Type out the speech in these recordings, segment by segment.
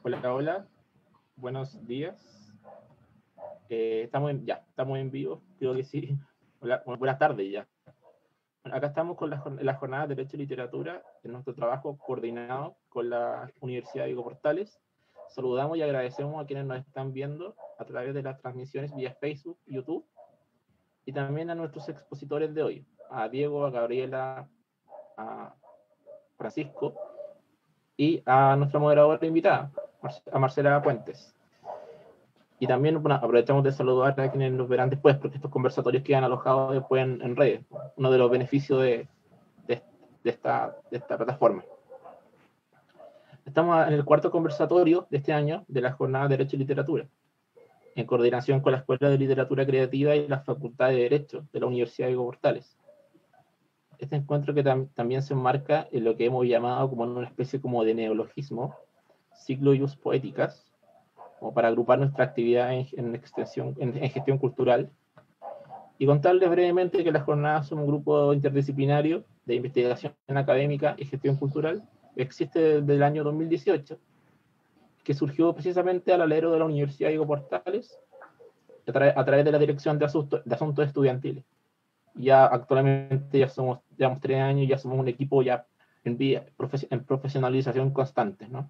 Hola, hola, buenos días. Estamos en vivo, creo que sí. Hola, buenas tardes ya. Bueno, acá estamos con la jornada de Derecho y Literatura, en nuestro trabajo coordinado con la Universidad de Diego Portales. Saludamos y agradecemos a quienes nos están viendo a través de las transmisiones vía Facebook, YouTube, y también a nuestros expositores de hoy, a Diego, a Gabriela, a Francisco, y a nuestra moderadora invitada, a Marcela Puentes. Y también aprovechamos de saludar a quienes nos verán después, porque estos conversatorios quedan alojados después en redes, uno de los beneficios de esta plataforma. Estamos en el cuarto conversatorio de este año de la jornada de Derecho y Literatura, en coordinación con la Escuela de Literatura Creativa y la Facultad de Derecho de la Universidad de Diego Portales. Este encuentro que también se enmarca en lo que hemos llamado como una especie como de neologismo, ciclo y poéticas, como para agrupar nuestra actividad en gestión cultural, y contarles brevemente que las jornadas son un grupo interdisciplinario de investigación académica y gestión cultural que existe desde el año 2018, que surgió precisamente al alero de la Universidad de Diego Portales a través de la Dirección de Asuntos Estudiantiles. Ya actualmente llevamos 3 años, ya somos un equipo ya en profesionalización constante, ¿no?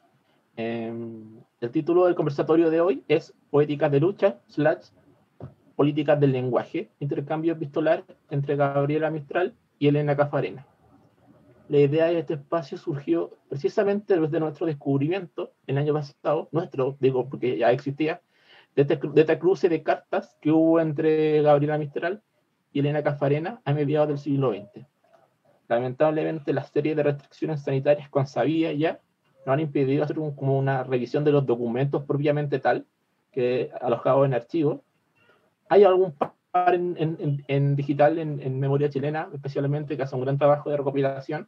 El título del conversatorio de hoy es Poéticas de lucha / políticas del lenguaje, intercambio epistolar entre Gabriela Mistral y Elena Cafarena. La idea de este espacio surgió precisamente desde nuestro descubrimiento el año pasado, digo porque ya existía, de esta cruce de cartas que hubo entre Gabriela Mistral y Elena Cafarena a mediados del siglo XX. Lamentablemente, la serie de restricciones sanitarias consabidas ya nos han impedido hacer como una revisión de los documentos propiamente tal, que alojados en archivos. Hay algún par en digital, en memoria chilena, especialmente, que hace un gran trabajo de recopilación,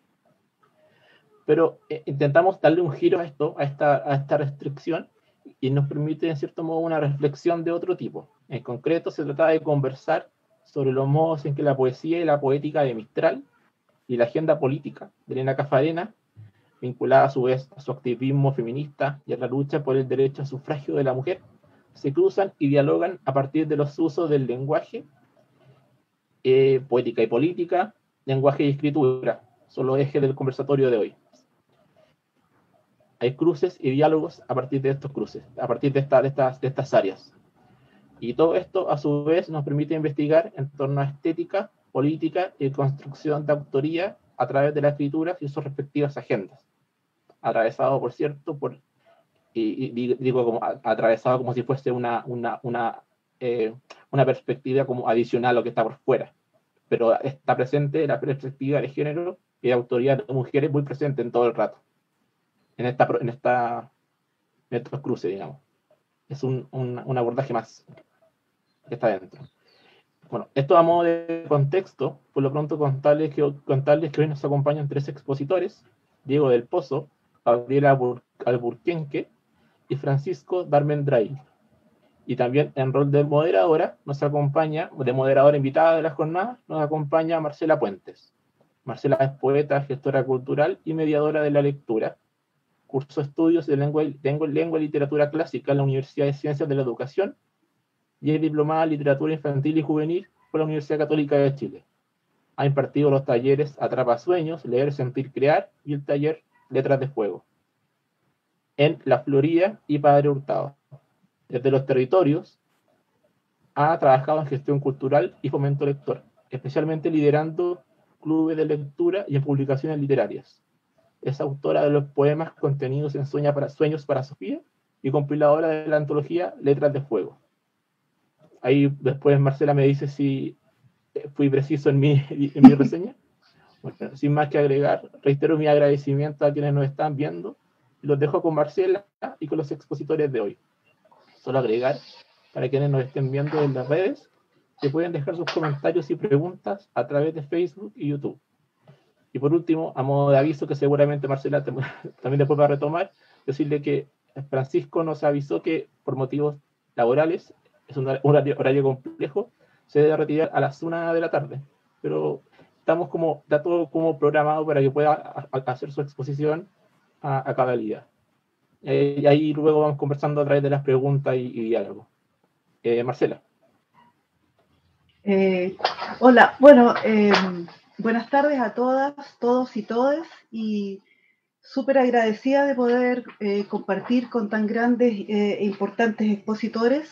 pero intentamos darle un giro a esta restricción, y nos permite, en cierto modo, una reflexión de otro tipo. En concreto, se trata de conversar sobre los modos en que la poesía y la poética de Mistral y la agenda política de Elena Cafarena, vinculada a su vez a su activismo feminista y a la lucha por el derecho al sufragio de la mujer, se cruzan y dialogan a partir de los usos del lenguaje, poética y política, lenguaje y escritura, son los ejes del conversatorio de hoy. Hay cruces y diálogos a partir de estos cruces, a partir de estas áreas. Y todo esto, a su vez, nos permite investigar en torno a estética, política y construcción de autoría a través de la escritura y sus respectivas agendas. Atravesado, por cierto, digo como atravesado como si fuese una perspectiva como adicional a lo que está por fuera. Pero está presente la perspectiva de género y de autoría de mujeres muy presente en todo el rato, en estos cruces, digamos. Es un abordaje más que está dentro. Bueno, esto a modo de contexto, por lo pronto contarles que hoy nos acompañan 3 expositores: Diego del Pozo, Gabriela Alburquenque y Francisco Darmendray. Y también en rol de moderadora nos acompaña, de moderadora invitada de la jornada, nos acompaña Marcela Puentes. Marcela es poeta, gestora cultural y mediadora de la lectura. Cursó estudios de lengua y literatura clásica en la Universidad de Ciencias de la Educación y es diplomada en literatura infantil y juvenil por la Universidad Católica de Chile. Ha impartido los talleres Atrapasueños, Leer, Sentir, Crear y el taller Letras de Fuego en La Florida y Padre Hurtado. Desde los territorios ha trabajado en gestión cultural y fomento lector, especialmente liderando clubes de lectura y en publicaciones literarias. Es autora de los poemas contenidos en Sueños para Sofía y compiladora de la antología Letras de Fuego. Ahí después Marcela me dice si fui preciso en mi reseña. Bueno, sin más que agregar, reitero mi agradecimiento a quienes nos están viendo y los dejo con Marcela y con los expositores de hoy. Solo agregar, para quienes nos estén viendo en las redes, que pueden dejar sus comentarios y preguntas a través de Facebook y YouTube. Y por último, a modo de aviso, que seguramente Marcela también después va a retomar, decirle que Francisco nos avisó que por motivos laborales, es un horario complejo, se debe retirar a las 1 de la tarde. Pero está todo como programado para que pueda hacer su exposición a cabalidad. Y ahí luego vamos conversando a través de las preguntas y diálogo. Marcela. Eh, Hola, bueno, buenas tardes a todas, todos y todas, y súper agradecida de poder compartir con tan grandes e importantes expositores.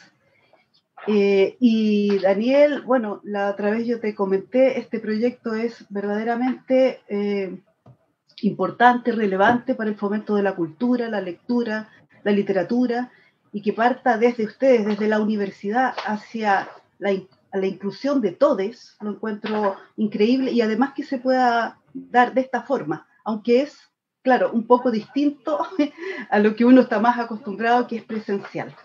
Y Daniel, bueno, la otra vez yo te comenté, este proyecto es verdaderamente importante, relevante para el fomento de la cultura, la lectura, la literatura, y que parta desde ustedes, desde la universidad, hacia la inclusión de todos, lo encuentro increíble, y además que se pueda dar de esta forma, aunque es, claro, un poco distinto a lo que uno está más acostumbrado, que es presencial.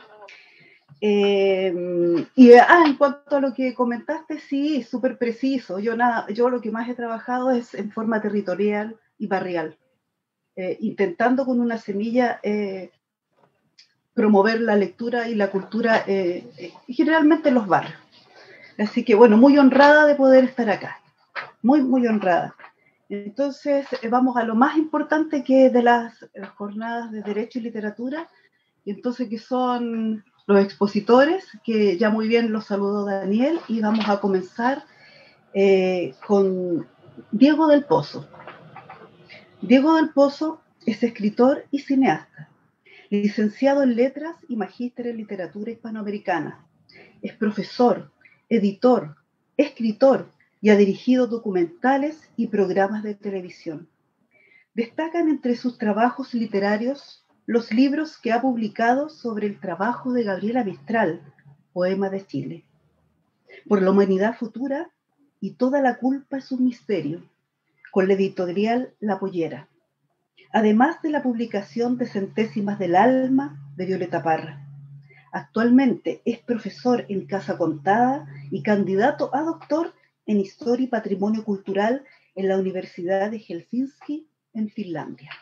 En cuanto a lo que comentaste, sí, súper preciso. Yo lo que más he trabajado es en forma territorial y barrial, intentando con una semilla promover la lectura y la cultura, generalmente en los barrios. Así que bueno, muy honrada de poder estar acá, muy, muy honrada. Entonces, vamos a lo más importante, que es de las jornadas de Derecho y Literatura, y entonces que son los expositores, que ya muy bien los saludó Daniel, y vamos a comenzar con Diego del Pozo. Diego del Pozo es escritor y cineasta, licenciado en Letras y magíster en Literatura Hispanoamericana. Es profesor, editor, escritor y ha dirigido documentales y programas de televisión. Destacan entre sus trabajos literarios los libros que ha publicado sobre el trabajo de Gabriela Mistral, Poema de Chile, Por la humanidad futura y Toda la culpa es un misterio, con la editorial La Pollera, además de la publicación de Centésimas del Alma de Violeta Parra. Actualmente es profesor en Casa Contada y candidato a doctor en Historia y Patrimonio Cultural en la Universidad de Helsinki, en Finlandia.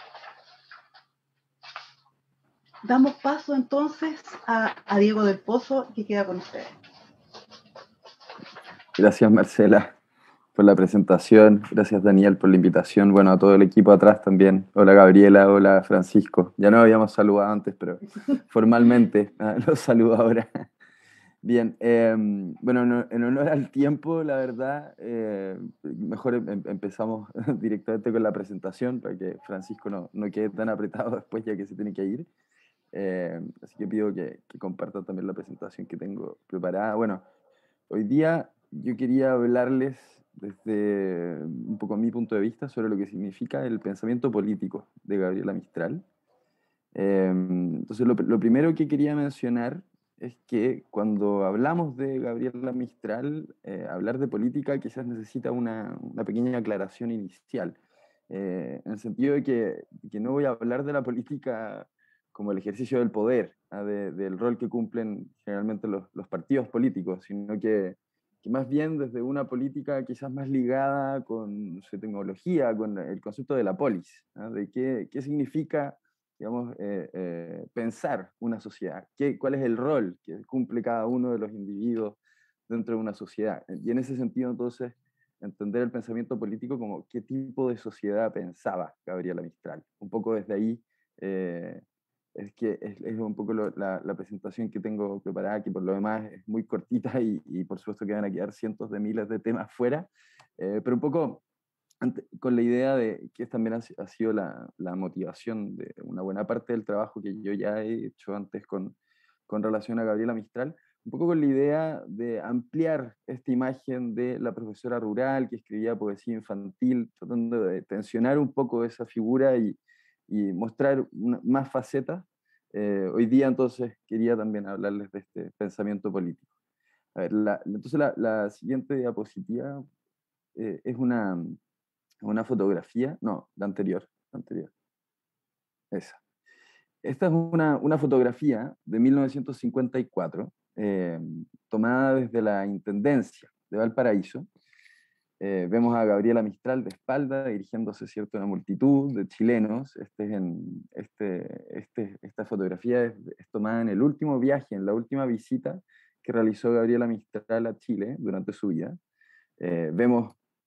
Damos paso entonces a Diego del Pozo, que queda con ustedes. Gracias, Marcela, por la presentación. Gracias, Daniel, por la invitación. Bueno, a todo el equipo atrás también. Hola, Gabriela. Hola, Francisco. Ya nos habíamos saludado antes, pero formalmente los saludo ahora. Bien, bueno, en honor al tiempo, la verdad, mejor empezamos directamente con la presentación para que Francisco no quede tan apretado después, ya que se tiene que ir. Así que pido que compartan también la presentación que tengo preparada. Bueno, hoy día yo quería hablarles desde un poco mi punto de vista sobre lo que significa el pensamiento político de Gabriela Mistral. Entonces, lo primero que quería mencionar es que cuando hablamos de Gabriela Mistral, hablar de política quizás necesita una pequeña aclaración inicial, en el sentido de que no voy a hablar de la política como el ejercicio del poder, del rol que cumplen generalmente los partidos políticos, sino que más bien desde una política quizás más ligada con su tecnología, con el concepto de la polis, de qué significa, digamos, pensar una sociedad, cuál es el rol que cumple cada uno de los individuos dentro de una sociedad. Y en ese sentido, entonces, entender el pensamiento político como qué tipo de sociedad pensaba Gabriela Mistral. Un poco desde ahí es un poco la presentación que tengo preparada, que por lo demás es muy cortita y por supuesto que van a quedar cientos de miles de temas fuera, pero un poco con la idea de que también ha sido la motivación de una buena parte del trabajo que yo ya he hecho antes con relación a Gabriela Mistral, un poco con la idea de ampliar esta imagen de la profesora rural que escribía poesía infantil, tratando de tensionar un poco esa figura y mostrar más facetas. Hoy día entonces quería también hablarles de este pensamiento político. A ver, entonces la siguiente diapositiva es una fotografía, no, la anterior, esa. Esta es una fotografía de 1954, tomada desde la Intendencia de Valparaíso. Vemos a Gabriela Mistral de espalda, dirigiéndose, ¿cierto?, a una multitud de chilenos. Esta fotografía es tomada en el último viaje, en la última visita que realizó Gabriela Mistral a Chile durante su vida. Vemos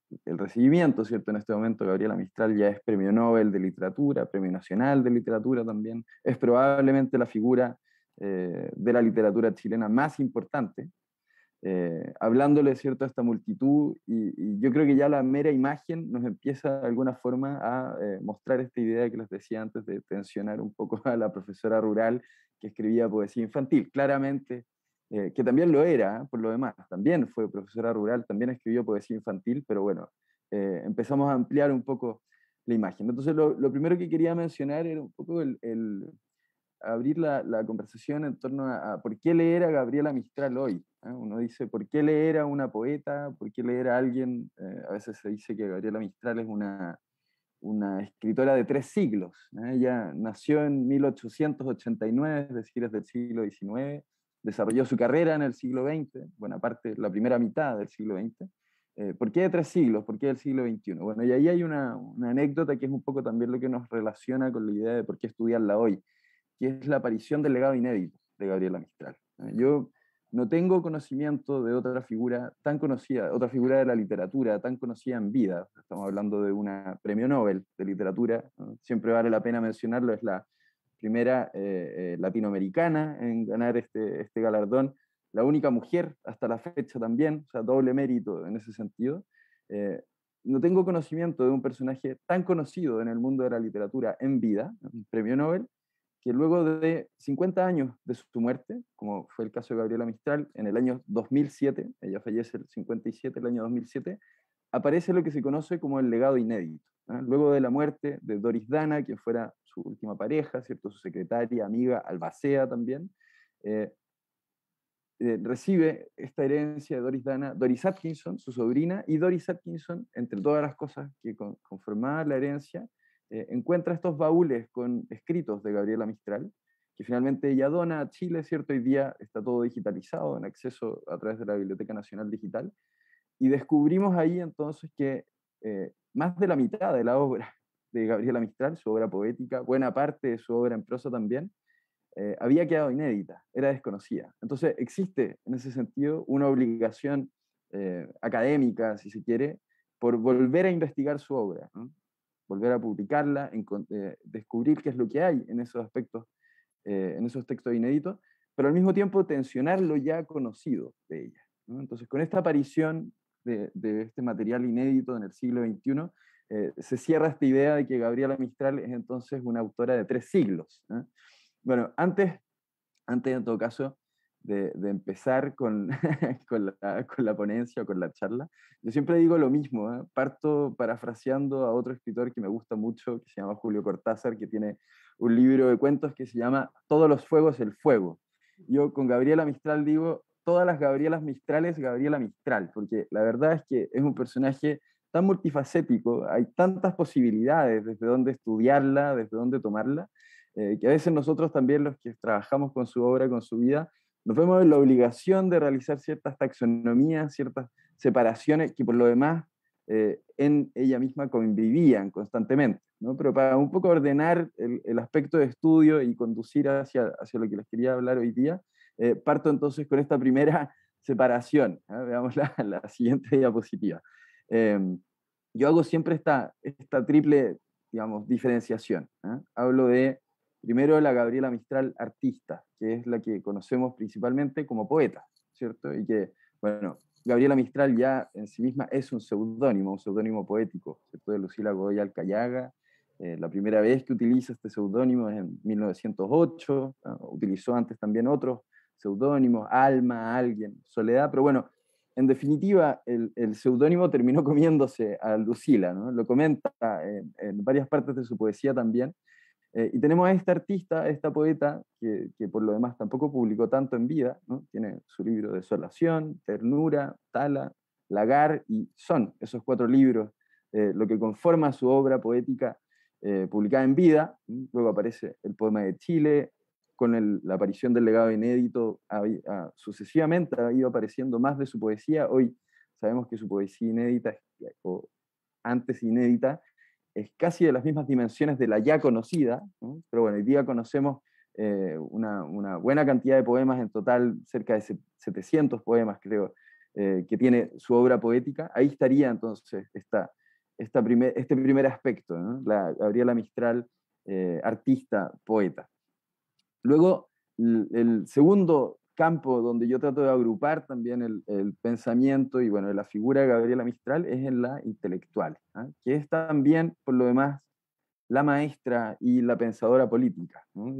el recibimiento, ¿cierto? En este momento Gabriela Mistral ya es Premio Nobel de Literatura, Premio Nacional de Literatura también, es probablemente la figura de la literatura chilena más importante, hablándole, ¿cierto?, a esta multitud, y yo creo que ya la mera imagen nos empieza de alguna forma a mostrar esta idea que les decía antes de tensionar un poco a la profesora rural que escribía poesía infantil. Claramente, que también lo era, por lo demás, también fue profesora rural, también escribió poesía infantil, pero bueno, empezamos a ampliar un poco la imagen. Entonces, lo primero que quería mencionar era un poco abrir la conversación en torno a por qué leer a Gabriela Mistral hoy. Uno dice, ¿por qué leer a una poeta? ¿Por qué leer a alguien? A veces se dice que Gabriela Mistral es una escritora de 3 siglos. Ella nació en 1889, es decir, es del siglo XIX, desarrolló su carrera en el siglo XX, buena parte, la primera mitad del siglo XX. ¿Por qué de 3 siglos? ¿Por qué del siglo XXI? Bueno, y ahí hay una anécdota que es un poco también lo que nos relaciona con la idea de por qué estudiarla hoy, que es la aparición del legado inédito de Gabriela Mistral. Yo no tengo conocimiento de otra figura tan conocida, otra figura de la literatura tan conocida en vida. Estamos hablando de una premio Nobel de literatura, ¿no? Siempre vale la pena mencionarlo, es la primera latinoamericana en ganar este galardón, la única mujer hasta la fecha también, o sea, doble mérito en ese sentido. No tengo conocimiento de un personaje tan conocido en el mundo de la literatura en vida, un premio Nobel, que luego de 50 años de su muerte, como fue el caso de Gabriela Mistral, en el año 2007, ella fallece el 57, el año 2007, aparece lo que se conoce como el legado inédito. Luego de la muerte de Doris Dana, quien fuera su última pareja, ¿cierto? Su secretaria, amiga, albacea también, recibe esta herencia de Doris Dana, Doris Atkinson, su sobrina, y Doris Atkinson, entre todas las cosas que conformaban la herencia, encuentra estos baúles con escritos de Gabriela Mistral, que finalmente ella dona a Chile, ¿cierto? Hoy día está todo digitalizado, en acceso a través de la Biblioteca Nacional Digital, y descubrimos ahí entonces que más de la mitad de la obra de Gabriela Mistral, su obra poética, buena parte de su obra en prosa también, había quedado inédita, era desconocida. Entonces existe en ese sentido una obligación académica, si se quiere, por volver a investigar su obra, ¿no? Volver a publicarla, descubrir qué es lo que hay en esos aspectos, en esos textos inéditos, pero al mismo tiempo tensionar lo ya conocido de ella, ¿no? Entonces, con esta aparición de este material inédito en el siglo XXI, se cierra esta idea de que Gabriela Mistral es entonces una autora de 3 siglos, ¿no? Bueno, antes en todo caso de empezar con, con la ponencia o con la charla, yo siempre digo lo mismo, ¿eh? Parto parafraseando a otro escritor que me gusta mucho, que se llama Julio Cortázar, que tiene un libro de cuentos que se llama Todos los fuegos el fuego. Yo con Gabriela Mistral digo, todas las Gabrielas Mistrales, Gabriela Mistral, porque la verdad es que es un personaje tan multifacético, hay tantas posibilidades desde dónde estudiarla, desde dónde tomarla, que a veces nosotros también, los que trabajamos con su obra, con su vida, nos vemos en la obligación de realizar ciertas taxonomías, ciertas separaciones que por lo demás en ella misma convivían constantemente, ¿no? Pero para un poco ordenar el aspecto de estudio y conducir hacia lo que les quería hablar hoy día, parto entonces con esta primera separación. Veamos la siguiente diapositiva. Yo hago siempre esta triple, digamos, diferenciación. Hablo de primero la Gabriela Mistral artista, que es la que conocemos principalmente como poeta, ¿cierto? Y que, bueno, Gabriela Mistral ya en sí misma es un seudónimo poético, ¿cierto? De Lucila Godoy Alcayaga. La primera vez que utiliza este seudónimo es en 1908, ¿no? Utilizó antes también otros seudónimos, Alma, Alguien, Soledad, pero bueno, en definitiva, el seudónimo terminó comiéndose a Lucila, ¿no? Lo comenta en varias partes de su poesía también. Y tenemos a esta artista, esta poeta, que por lo demás tampoco publicó tanto en vida, ¿no? Tiene su libro Desolación, Ternura, Tala, Lagar, y son esos 4 libros lo que conforma su obra poética publicada en vida. Luego aparece el Poema de Chile, con la aparición del legado inédito, sucesivamente ha ido apareciendo más de su poesía. Hoy sabemos que su poesía inédita, o antes inédita, es casi de las mismas dimensiones de la ya conocida, ¿no? Pero bueno, hoy día conocemos una buena cantidad de poemas, en total cerca de 700 poemas, creo, que tiene su obra poética, ahí estaría entonces este primer aspecto, ¿no? La Gabriela Mistral, artista, poeta. Luego, el segundo campo donde yo trato de agrupar también el pensamiento y bueno, la figura de Gabriela Mistral es en la intelectual, ¿ah? Que es también, por lo demás, la maestra y la pensadora política, ¿no?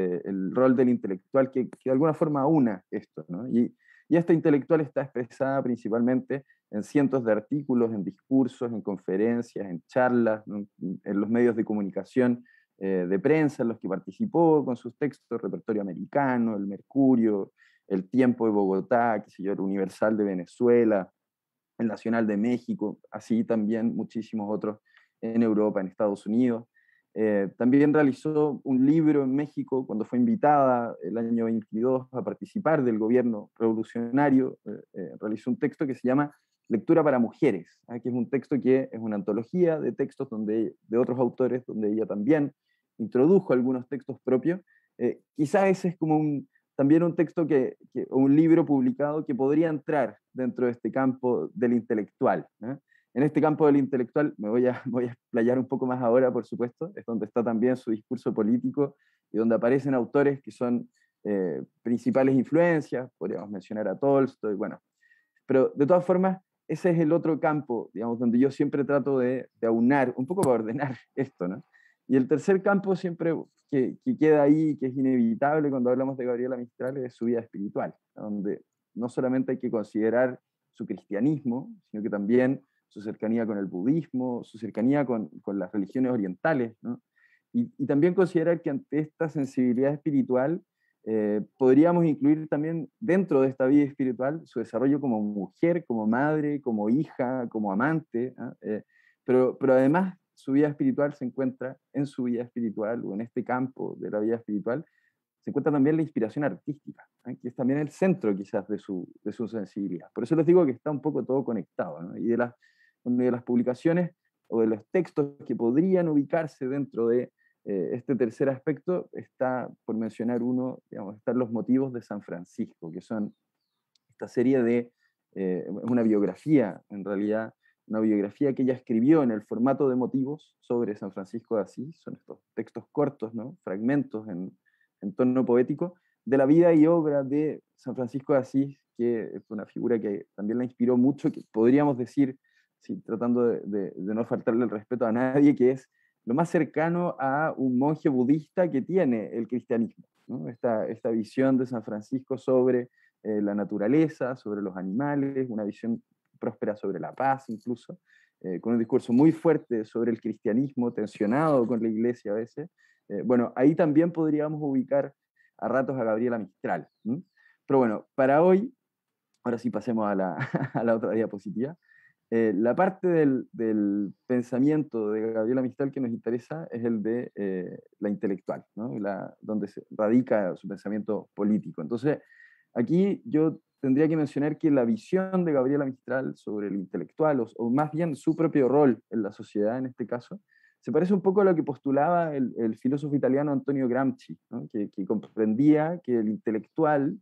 El rol del intelectual que de alguna forma una esto, ¿no? Y esta intelectual está expresada principalmente en cientos de artículos, en discursos, en conferencias, en charlas, ¿no? En los medios de comunicación, de prensa en los que participó con sus textos, Repertorio Americano, El Mercurio, El Tiempo de Bogotá, qué sé yo, El Universal de Venezuela, El Nacional de México, así también muchísimos otros en Europa, en Estados Unidos. También realizó un libro en México cuando fue invitada el año 22 a participar del gobierno revolucionario. Realizó un texto que se llama Lectura para Mujeres, que es un texto que es una antología de textos de otros autores, donde ella también introdujo algunos textos propios. Quizá ese es como también un texto o un libro publicado que podría entrar dentro de este campo del intelectual, ¿eh? En este campo del intelectual voy a explayar un poco más ahora, por supuesto, es donde está también su discurso político y donde aparecen autores que son principales influencias, podríamos mencionar a Tolstoy, bueno, pero de todas formas, ese es el otro campo, digamos, donde yo siempre trato de aunar, un poco para ordenar esto, ¿no? Y el tercer campo siempre que queda ahí, que es inevitable cuando hablamos de Gabriela Mistral, es su vida espiritual, donde no solamente hay que considerar su cristianismo, sino que también su cercanía con el budismo, su cercanía con las religiones orientales, ¿no? Y también considerar que ante esta sensibilidad espiritual podríamos incluir también dentro de esta vida espiritual su desarrollo como mujer, como madre, como hija, como amante, ¿eh? Pero además su vida espiritual se encuentra en su vida espiritual o en este campo de la vida espiritual, se encuentra también la inspiración artística, ¿eh? Que es también el centro quizás de su sensibilidad. Por eso les digo que está un poco todo conectado, ¿no? Y de las publicaciones o de los textos que podrían ubicarse dentro de este tercer aspecto, está, por mencionar uno, digamos, están los motivos de San Francisco, que son esta serie de, una biografía, en realidad, una biografía que ella escribió en el formato de motivos sobre San Francisco de Asís, son estos textos cortos, ¿no? Fragmentos en tono poético, de la vida y obra de San Francisco de Asís, que es una figura que también la inspiró mucho, que podríamos decir, sí, tratando de no faltarle el respeto a nadie, que es lo más cercano a un monje budista que tiene el cristianismo, ¿no? Esta visión de San Francisco sobre la naturaleza, sobre los animales, una visión próspera sobre la paz incluso, con un discurso muy fuerte sobre el cristianismo, tensionado con la iglesia a veces. Bueno, ahí también podríamos ubicar a ratos a Gabriela Mistral. ¿M? Pero bueno, para hoy, ahora sí pasemos a la, a la otra diapositiva. La parte del pensamiento de Gabriela Mistral que nos interesa es el de la intelectual, ¿no? Donde se radica su pensamiento político. Entonces, aquí yo tendría que mencionar que la visión de Gabriela Mistral sobre el intelectual, o más bien su propio rol en la sociedad en este caso, se parece un poco a lo que postulaba el filósofo italiano Antonio Gramsci, ¿no? Que comprendía que el intelectual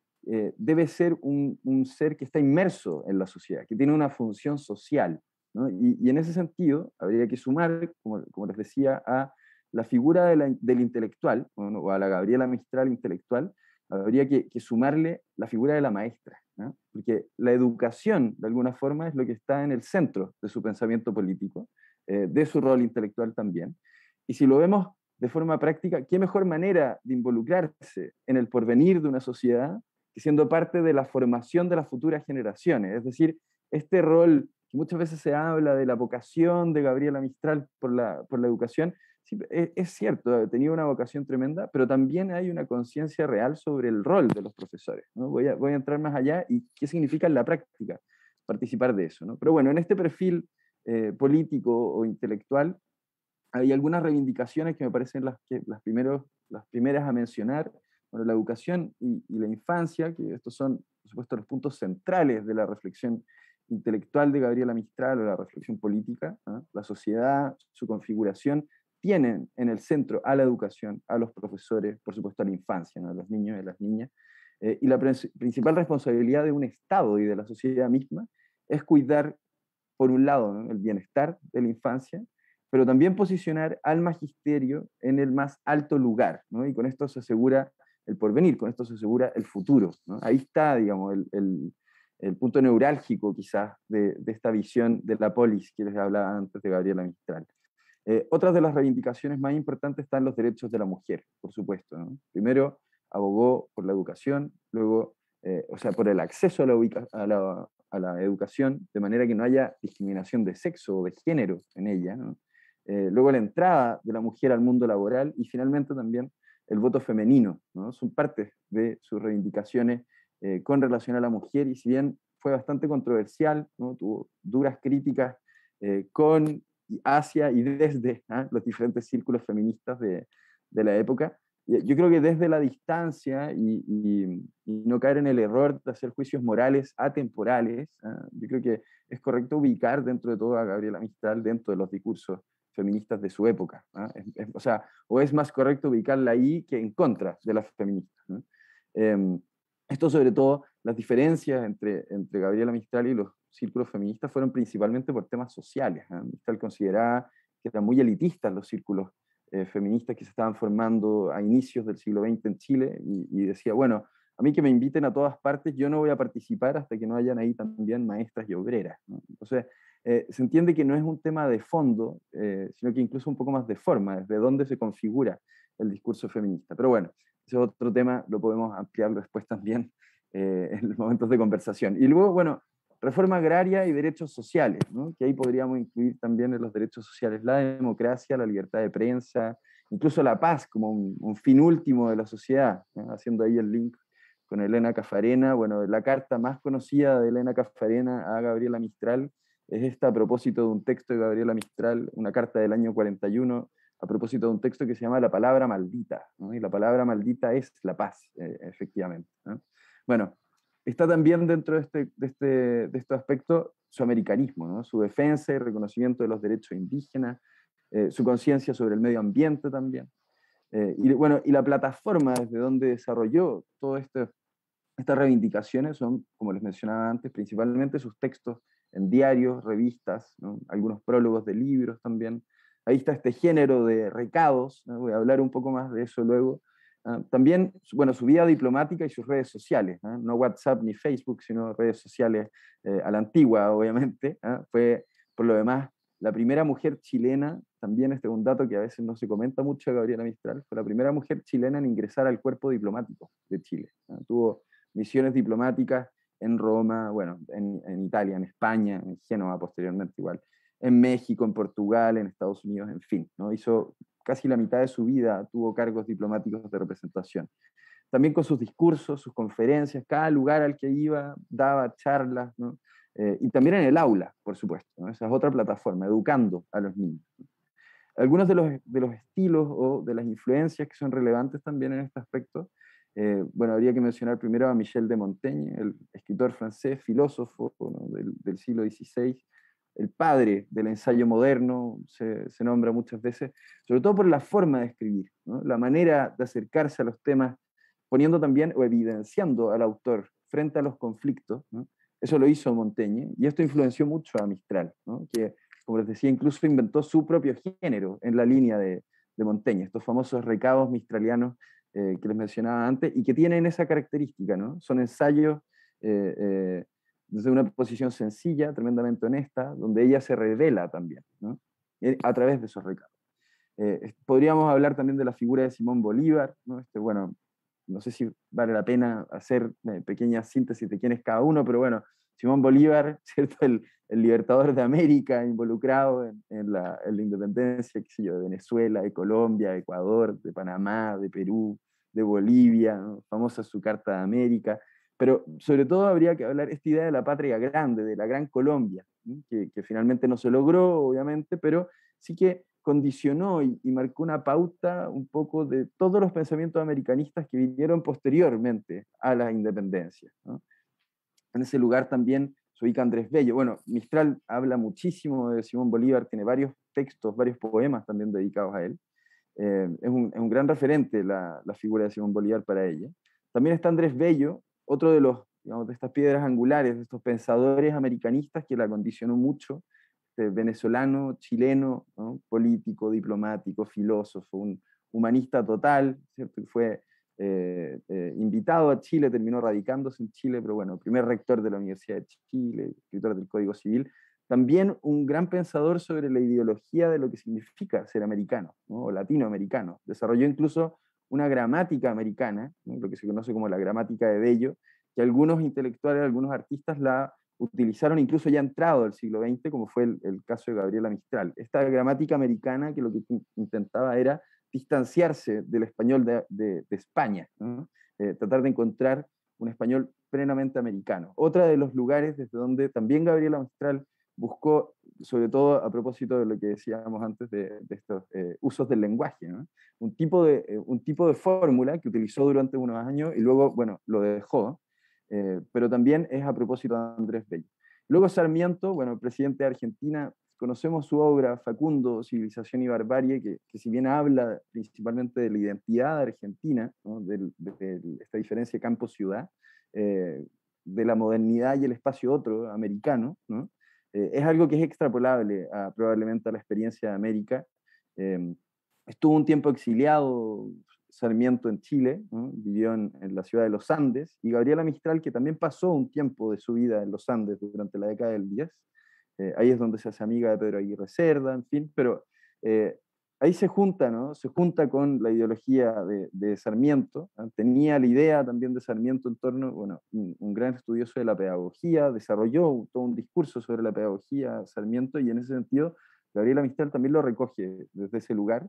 debe ser un ser que está inmerso en la sociedad, que tiene una función social, ¿no? Y en ese sentido, habría que sumar, como les decía, a la figura del intelectual, o a la Gabriela Mistral intelectual, habría que sumarle la figura de la maestra, ¿no? Porque la educación, de alguna forma, es lo que está en el centro de su pensamiento político, de su rol intelectual también. Y si lo vemos de forma práctica, ¿qué mejor manera de involucrarse en el porvenir de una sociedad que siendo parte de la formación de las futuras generaciones? Es decir, este rol que muchas veces se habla de la vocación de Gabriela Mistral por la educación, sí, es cierto, tenía una vocación tremenda, pero también hay una conciencia real sobre el rol de los profesores, ¿no? Voy a entrar más allá y qué significa en la práctica participar de eso, ¿no? Pero bueno, en este perfil político o intelectual hay algunas reivindicaciones que me parecen las primeras a mencionar. Bueno, la educación y la infancia, que estos son, por supuesto, los puntos centrales de la reflexión intelectual de Gabriela Mistral o la reflexión política, ¿no? La sociedad, su configuración, tienen en el centro a la educación, a los profesores, por supuesto a la infancia, ¿no? A los niños y a las niñas. Y la principal responsabilidad de un Estado y de la sociedad misma es cuidar, por un lado, ¿no?, el bienestar de la infancia, pero también posicionar al magisterio en el más alto lugar, ¿no? Y con esto se asegura el porvenir, con esto se asegura el futuro, ¿no? Ahí está, digamos, el punto neurálgico quizás de esta visión de la polis que les hablaba antes de Gabriela Mistral. Otras de las reivindicaciones más importantes están los derechos de la mujer, por supuesto, ¿no? Primero, abogó por la educación, luego, o sea, por el acceso a la educación, de manera que no haya discriminación de sexo o de género en ella, ¿no? Luego la entrada de la mujer al mundo laboral y finalmente también el voto femenino, ¿no? Son parte de sus reivindicaciones con relación a la mujer, y si bien fue bastante controversial, ¿no?, tuvo duras críticas con, hacia y desde los diferentes círculos feministas de la época. Yo creo que desde la distancia y no caer en el error de hacer juicios morales atemporales, yo creo que es correcto ubicar dentro de todo a Gabriela Mistral dentro de los discursos feministas de su época. O sea, o es más correcto ubicarla ahí que en contra de las feministas, ¿no? Esto sobre todo, las diferencias entre Gabriela Mistral y los círculos feministas fueron principalmente por temas sociales. Mistral consideraba que eran muy elitistas los círculos feministas que se estaban formando a inicios del siglo XX en Chile, y decía, bueno, a mí que me inviten a todas partes, yo no voy a participar hasta que no hayan ahí también maestras y obreras, ¿no? Entonces, se entiende que no es un tema de fondo, sino que incluso un poco más de forma, desde dónde se configura el discurso feminista. Pero bueno, ese es otro tema, lo podemos ampliar después también en los momentos de conversación. Y luego, bueno, reforma agraria y derechos sociales, ¿no?, que ahí podríamos incluir también en los derechos sociales la democracia, la libertad de prensa, incluso la paz como un fin último de la sociedad, ¿no?, haciendo ahí el link con Elena Caffarena. Bueno, la carta más conocida de Elena Caffarena a Gabriela Mistral es esta a propósito de un texto de Gabriela Mistral, una carta del año 41, a propósito de un texto que se llama La palabra maldita, ¿no? Y la palabra maldita es la paz, efectivamente, ¿no? Bueno, está también dentro de este aspecto su americanismo, ¿no?, su defensa y reconocimiento de los derechos indígenas, su conciencia sobre el medio ambiente también. Y bueno, y la plataforma desde donde desarrolló todo estas reivindicaciones son, como les mencionaba antes, principalmente sus textos en diarios, revistas, ¿no?, algunos prólogos de libros también. Ahí está este género de recados, ¿no? Voy a hablar un poco más de eso luego. También, bueno, su vida diplomática y sus redes sociales, no WhatsApp ni Facebook, sino redes sociales a la antigua, obviamente. Fue, por lo demás, la primera mujer chilena, también este es un dato que a veces no se comenta mucho de Gabriela Mistral, fue la primera mujer chilena en ingresar al cuerpo diplomático de Chile. Tuvo misiones diplomáticas en Roma, bueno, en Italia, en España, en Génova posteriormente igual, en México, en Portugal, en Estados Unidos, en fin, ¿no? Hizo casi la mitad de su vida, tuvo cargos diplomáticos de representación. También con sus discursos, sus conferencias, cada lugar al que iba daba charlas, ¿no? Y también en el aula, por supuesto, ¿no? Esa es otra plataforma, educando a los niños. Algunos de los estilos o de las influencias que son relevantes también en este aspecto, bueno, habría que mencionar primero a Michel de Montaigne, el escritor francés, filósofo, ¿no?, del siglo XVI, el padre del ensayo moderno, se nombra muchas veces, sobre todo por la forma de escribir, ¿no?, la manera de acercarse a los temas, poniendo también o evidenciando al autor frente a los conflictos, ¿no? Eso lo hizo Montaigne, y esto influenció mucho a Mistral, ¿no?, que, como les decía, incluso inventó su propio género en la línea de Montaigne, estos famosos recados mistralianos que les mencionaba antes, y que tienen esa característica, ¿no? Son ensayos desde una posición sencilla, tremendamente honesta, donde ella se revela también, ¿no?, a través de esos recados. Podríamos hablar también de la figura de Simón Bolívar, ¿no? Bueno, no sé si vale la pena hacer pequeñas síntesis de quién es cada uno, pero bueno, Simón Bolívar, ¿cierto?, el libertador de América, involucrado en la independencia, qué sé yo, de Venezuela, de Colombia, de Ecuador, de Panamá, de Perú, de Bolivia, ¿no?, famosa su Carta de América, pero sobre todo habría que hablar esta idea de la patria grande, de la Gran Colombia, ¿no?, que finalmente no se logró, obviamente, pero sí que condicionó y marcó una pauta un poco de todos los pensamientos americanistas que vinieron posteriormente a la independencia, ¿no? En ese lugar también se ubica Andrés Bello. Bueno, Mistral habla muchísimo de Simón Bolívar, tiene varios textos, varios poemas también dedicados a él. Es un gran referente la figura de Simón Bolívar para ella. También está Andrés Bello, otro de los, digamos, de estas piedras angulares, de estos pensadores americanistas que la condicionó mucho, venezolano, chileno, ¿no? Político, diplomático, filósofo, un humanista total, ¿cierto? Que fue invitado a Chile, terminó radicándose en Chile, pero bueno, primer rector de la Universidad de Chile, escritor del Código Civil, también un gran pensador sobre la ideología de lo que significa ser americano, ¿no? O latinoamericano. Desarrolló incluso una gramática americana, ¿no? Lo que se conoce como la gramática de Bello, que algunos intelectuales, algunos artistas la utilizaron incluso ya entrado el siglo XX, como fue el caso de Gabriela Mistral. Esta gramática americana que lo que intentaba era distanciarse del español de España, ¿no? Tratar de encontrar un español plenamente americano. Otra de los lugares desde donde también Gabriela Mistral buscó, sobre todo a propósito de lo que decíamos antes de estos usos del lenguaje, ¿no? Un tipo de fórmula que utilizó durante unos años y luego, bueno, lo dejó, pero también es a propósito de Andrés Bello. Luego Sarmiento, bueno, presidente de Argentina, conocemos su obra Facundo, Civilización y Barbarie, que si bien habla principalmente de la identidad argentina, ¿no? de esta diferencia campo-ciudad, de la modernidad y el espacio otro americano, ¿no? Es algo que es extrapolable probablemente a la experiencia de América. Estuvo un tiempo exiliado Sarmiento en Chile, ¿no? Vivió en la ciudad de los Andes, y Gabriela Mistral, que también pasó un tiempo de su vida en los Andes durante la década del 10, ahí es donde se hace amiga de Pedro Aguirre Cerda, en fin, pero ahí se junta, ¿no? Se junta con la ideología de Sarmiento, ¿no? Tenía la idea también de Sarmiento en torno, bueno, un gran estudioso de la pedagogía, desarrolló todo un discurso sobre la pedagogía Sarmiento, y en ese sentido Gabriela Mistral también lo recoge desde ese lugar.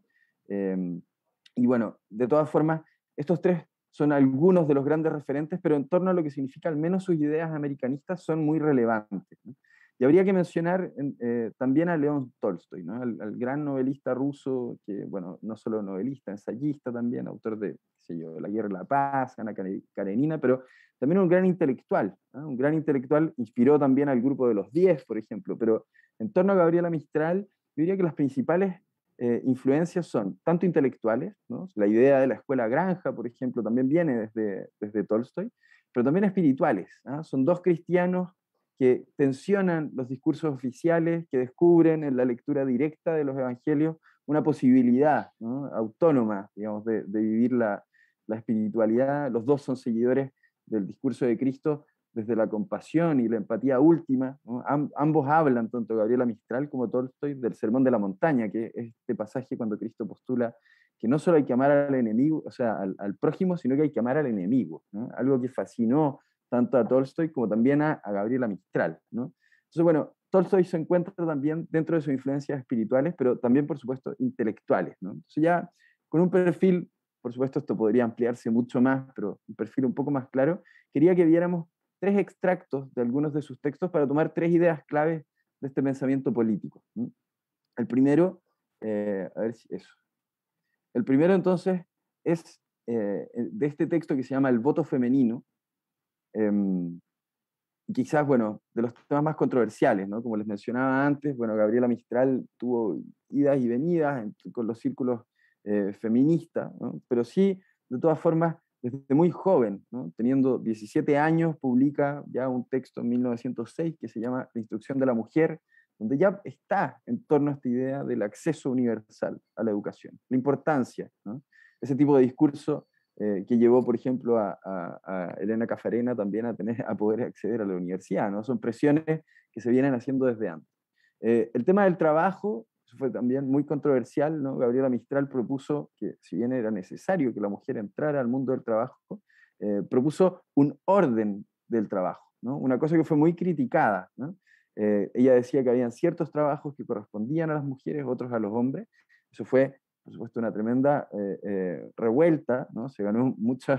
Y bueno, de todas formas, estos tres son algunos de los grandes referentes, pero en torno a lo que significa al menos sus ideas americanistas son muy relevantes, ¿no? Y habría que mencionar también a León Tolstoy, ¿no? Al gran novelista ruso, que, bueno, no solo novelista, ensayista también, autor de, qué sé yo, La Guerra y la Paz, Ana Karenina, pero también un gran intelectual, ¿no? Un gran intelectual, inspiró también al grupo de los 10, por ejemplo, pero en torno a Gabriela Mistral, yo diría que las principales influencias son tanto intelectuales, ¿no? La idea de la escuela granja, por ejemplo, también viene desde Tolstoy, pero también espirituales, ¿no? Son dos cristianos que tensionan los discursos oficiales, que descubren en la lectura directa de los evangelios una posibilidad, ¿no? Autónoma, digamos, de vivir la espiritualidad. Los dos son seguidores del discurso de Cristo desde la compasión y la empatía última, ¿no? Ambos hablan, tanto Gabriela Mistral como Tolstoy, del Sermón de la Montaña, que es este pasaje cuando Cristo postula que no solo hay que amar al enemigo, o sea, al prójimo, sino que hay que amar al enemigo, ¿no? Algo que fascinó tanto a Tolstoy como también a Gabriela Mistral, ¿no? Entonces, bueno, Tolstoy se encuentra también dentro de sus influencias espirituales, pero también, por supuesto, intelectuales, ¿no? Entonces ya con un perfil, por supuesto esto podría ampliarse mucho más, pero un perfil un poco más claro, quería que viéramos tres extractos de algunos de sus textos para tomar tres ideas claves de este pensamiento político, ¿no? El primero, a ver si eso. El primero entonces es de este texto que se llama El voto femenino, quizás, bueno, de los temas más controversiales, ¿no? Como les mencionaba antes, bueno, Gabriela Mistral tuvo idas y venidas con los círculos feministas, ¿no? Pero sí, de todas formas, desde muy joven, ¿no? Teniendo 17 años, publica ya un texto en 1906 que se llama La instrucción de la mujer, donde ya está en torno a esta idea del acceso universal a la educación, la importancia, ¿no? Ese tipo de discurso que llevó, por ejemplo, a Elena Cafarena también a poder acceder a la universidad, ¿no? Son presiones que se vienen haciendo desde antes. El tema del trabajo fue también muy controversial, ¿no? Gabriela Mistral propuso que, si bien era necesario que la mujer entrara al mundo del trabajo, propuso un orden del trabajo, ¿no? Una cosa que fue muy criticada, ¿no? Ella decía que habían ciertos trabajos que correspondían a las mujeres, otros a los hombres. Eso fue, por supuesto, una tremenda revuelta, ¿no? Se ganó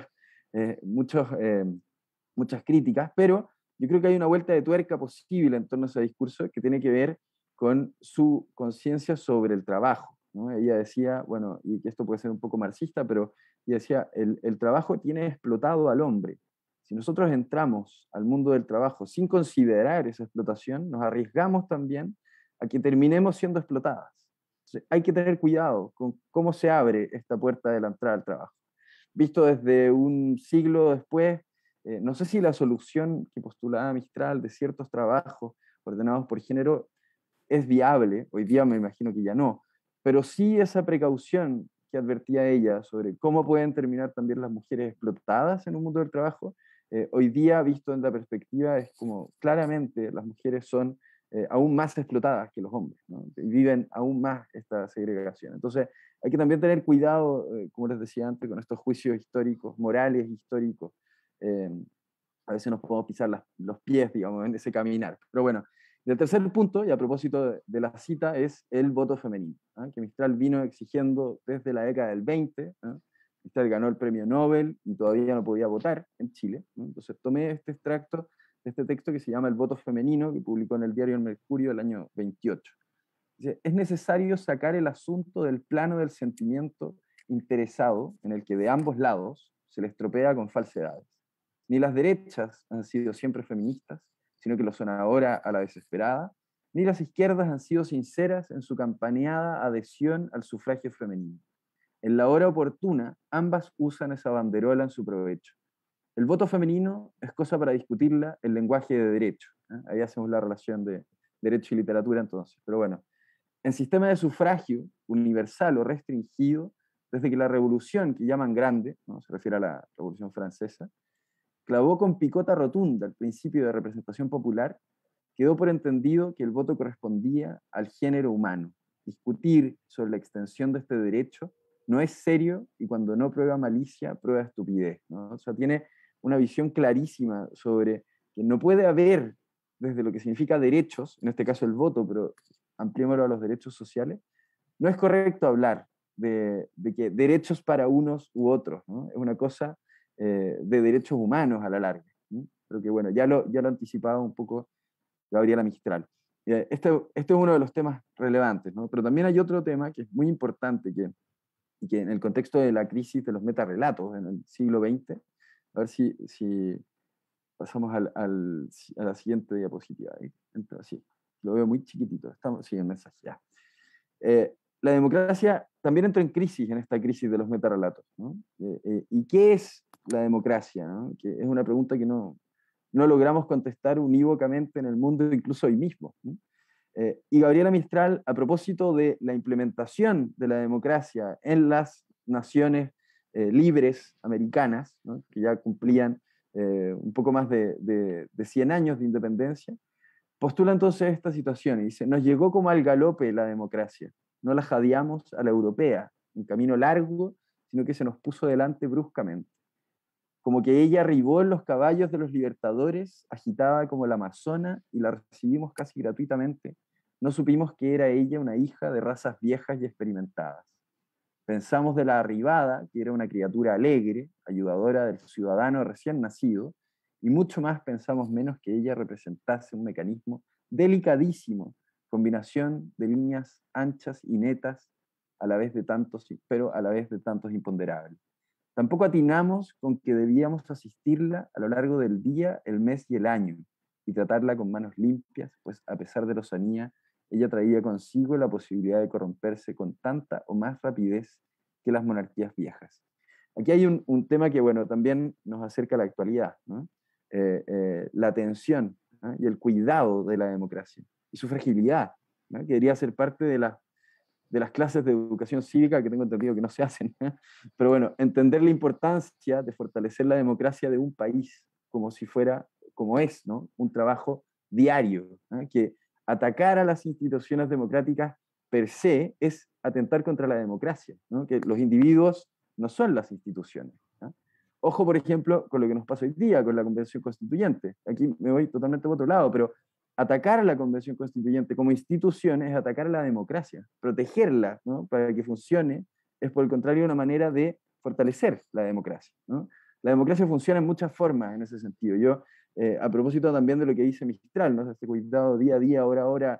muchas críticas, pero yo creo que hay una vuelta de tuerca posible en torno a ese discurso que tiene que ver con su conciencia sobre el trabajo, ¿no? Ella decía, bueno, y que esto puede ser un poco marxista, pero ella decía, el trabajo tiene explotado al hombre. Si nosotros entramos al mundo del trabajo sin considerar esa explotación, nos arriesgamos también a que terminemos siendo explotadas. Entonces, hay que tener cuidado con cómo se abre esta puerta de la entrada al trabajo. visto desde un siglo después, no sé si la solución que postulaba Mistral de ciertos trabajos ordenados por género es viable, hoy día me imagino que ya no, pero sí esa precaución que advertía ella sobre cómo pueden terminar también las mujeres explotadas en un mundo del trabajo, hoy día, visto en la perspectiva, es como claramente las mujeres son aún más explotadas que los hombres, ¿no? Y viven aún más esta segregación. Entonces, hay que también tener cuidado, como les decía antes, con estos juicios históricos, morales históricos. Eh, a veces nos podemos pisar los pies, digamos, en ese caminar. Pero bueno, el tercer punto, y a propósito de la cita, es el voto femenino, ¿eh? Que Mistral vino exigiendo desde la década del 20. Mistral ganó el premio Nobel y todavía no podía votar en Chile, ¿no? Entonces tomé este extracto de este texto que se llama El voto femenino, que publicó en el diario El Mercurio el año 28. Dice, es necesario sacar el asunto del plano del sentimiento interesado en el que de ambos lados se le estropea con falsedades. Ni las derechas han sido siempre feministas, sino que lo son ahora a la desesperada, ni las izquierdas han sido sinceras en su campaneada adhesión al sufragio femenino. En la hora oportuna, ambas usan esa banderola en su provecho. El voto femenino es cosa para discutirla en lenguaje de derecho. Ahí hacemos la relación de derecho y literatura entonces. Pero bueno, en sistema de sufragio universal o restringido, desde que la revolución que llaman grande, ¿no? Se refiere a la Revolución Francesa, clavó con picota rotunda el principio de representación popular, quedó por entendido que el voto correspondía al género humano. Discutir sobre la extensión de este derecho no es serio y cuando no prueba malicia, prueba estupidez, ¿no? O sea, tiene una visión clarísima sobre que no puede haber, desde lo que significa derechos, en este caso el voto, pero ampliémoslo a los derechos sociales, no es correcto hablar de que derechos para unos u otros, ¿no? Es una cosa de derechos humanos a la larga, ¿no? Pero que bueno, ya lo anticipaba un poco Gabriela Mistral. Este es uno de los temas relevantes, ¿no? Pero también hay otro tema que es muy importante, que en el contexto de la crisis de los metarrelatos en el siglo XX, a ver si pasamos a la siguiente diapositiva. Ahí entra, sí, lo veo muy chiquitito. Sí, el mensaje ya. La democracia también entra en crisis en esta crisis de los metarrelatos, ¿no? ¿Y qué es la democracia, ¿no? Que es una pregunta que no logramos contestar unívocamente en el mundo, incluso hoy mismo, ¿no? Y Gabriela Mistral, a propósito de la implementación de la democracia en las naciones libres americanas, ¿no? Que ya cumplían un poco más de 100 años de independencia, postula entonces esta situación y dice, nos llegó como al galope la democracia, no la jadeamos a la europea, un camino largo, sino que se nos puso delante bruscamente. Como que ella arribó en los caballos de los libertadores, agitada como la amazona, y la recibimos casi gratuitamente. No supimos que era ella una hija de razas viejas y experimentadas. Pensamos de la arribada, que era una criatura alegre, ayudadora del ciudadano recién nacido, y mucho más pensamos menos que ella representase un mecanismo delicadísimo, combinación de líneas anchas y netas, a la vez de tantos, pero a la vez de tantos imponderables. Tampoco atinamos con que debíamos asistirla a lo largo del día, el mes y el año, y tratarla con manos limpias, pues a pesar de la lozanía, ella traía consigo la posibilidad de corromperse con tanta o más rapidez que las monarquías viejas. Aquí hay un tema que, bueno, también nos acerca a la actualidad, ¿no? La atención, ¿no? Y el cuidado de la democracia, y su fragilidad, ¿no? Que debería ser parte de las clases de educación cívica, que tengo entendido que no se hacen. Pero bueno, entender la importancia de fortalecer la democracia de un país como si fuera, como es, ¿no? Un trabajo diario, ¿no? Que atacar a las instituciones democráticas per se es atentar contra la democracia, ¿no? Que los individuos no son las instituciones, ¿no? Ojo, por ejemplo, con lo que nos pasa hoy día, con la Convención Constituyente. Aquí me voy totalmente por otro lado, pero atacar a la Convención Constituyente como institución es atacar a la democracia, protegerla, ¿no? Para que funcione, es por el contrario una manera de fortalecer la democracia, ¿no? La democracia funciona en muchas formas en ese sentido. Yo, a propósito también de lo que dice Mistral, ¿no? Este cuidado día a día, hora a hora,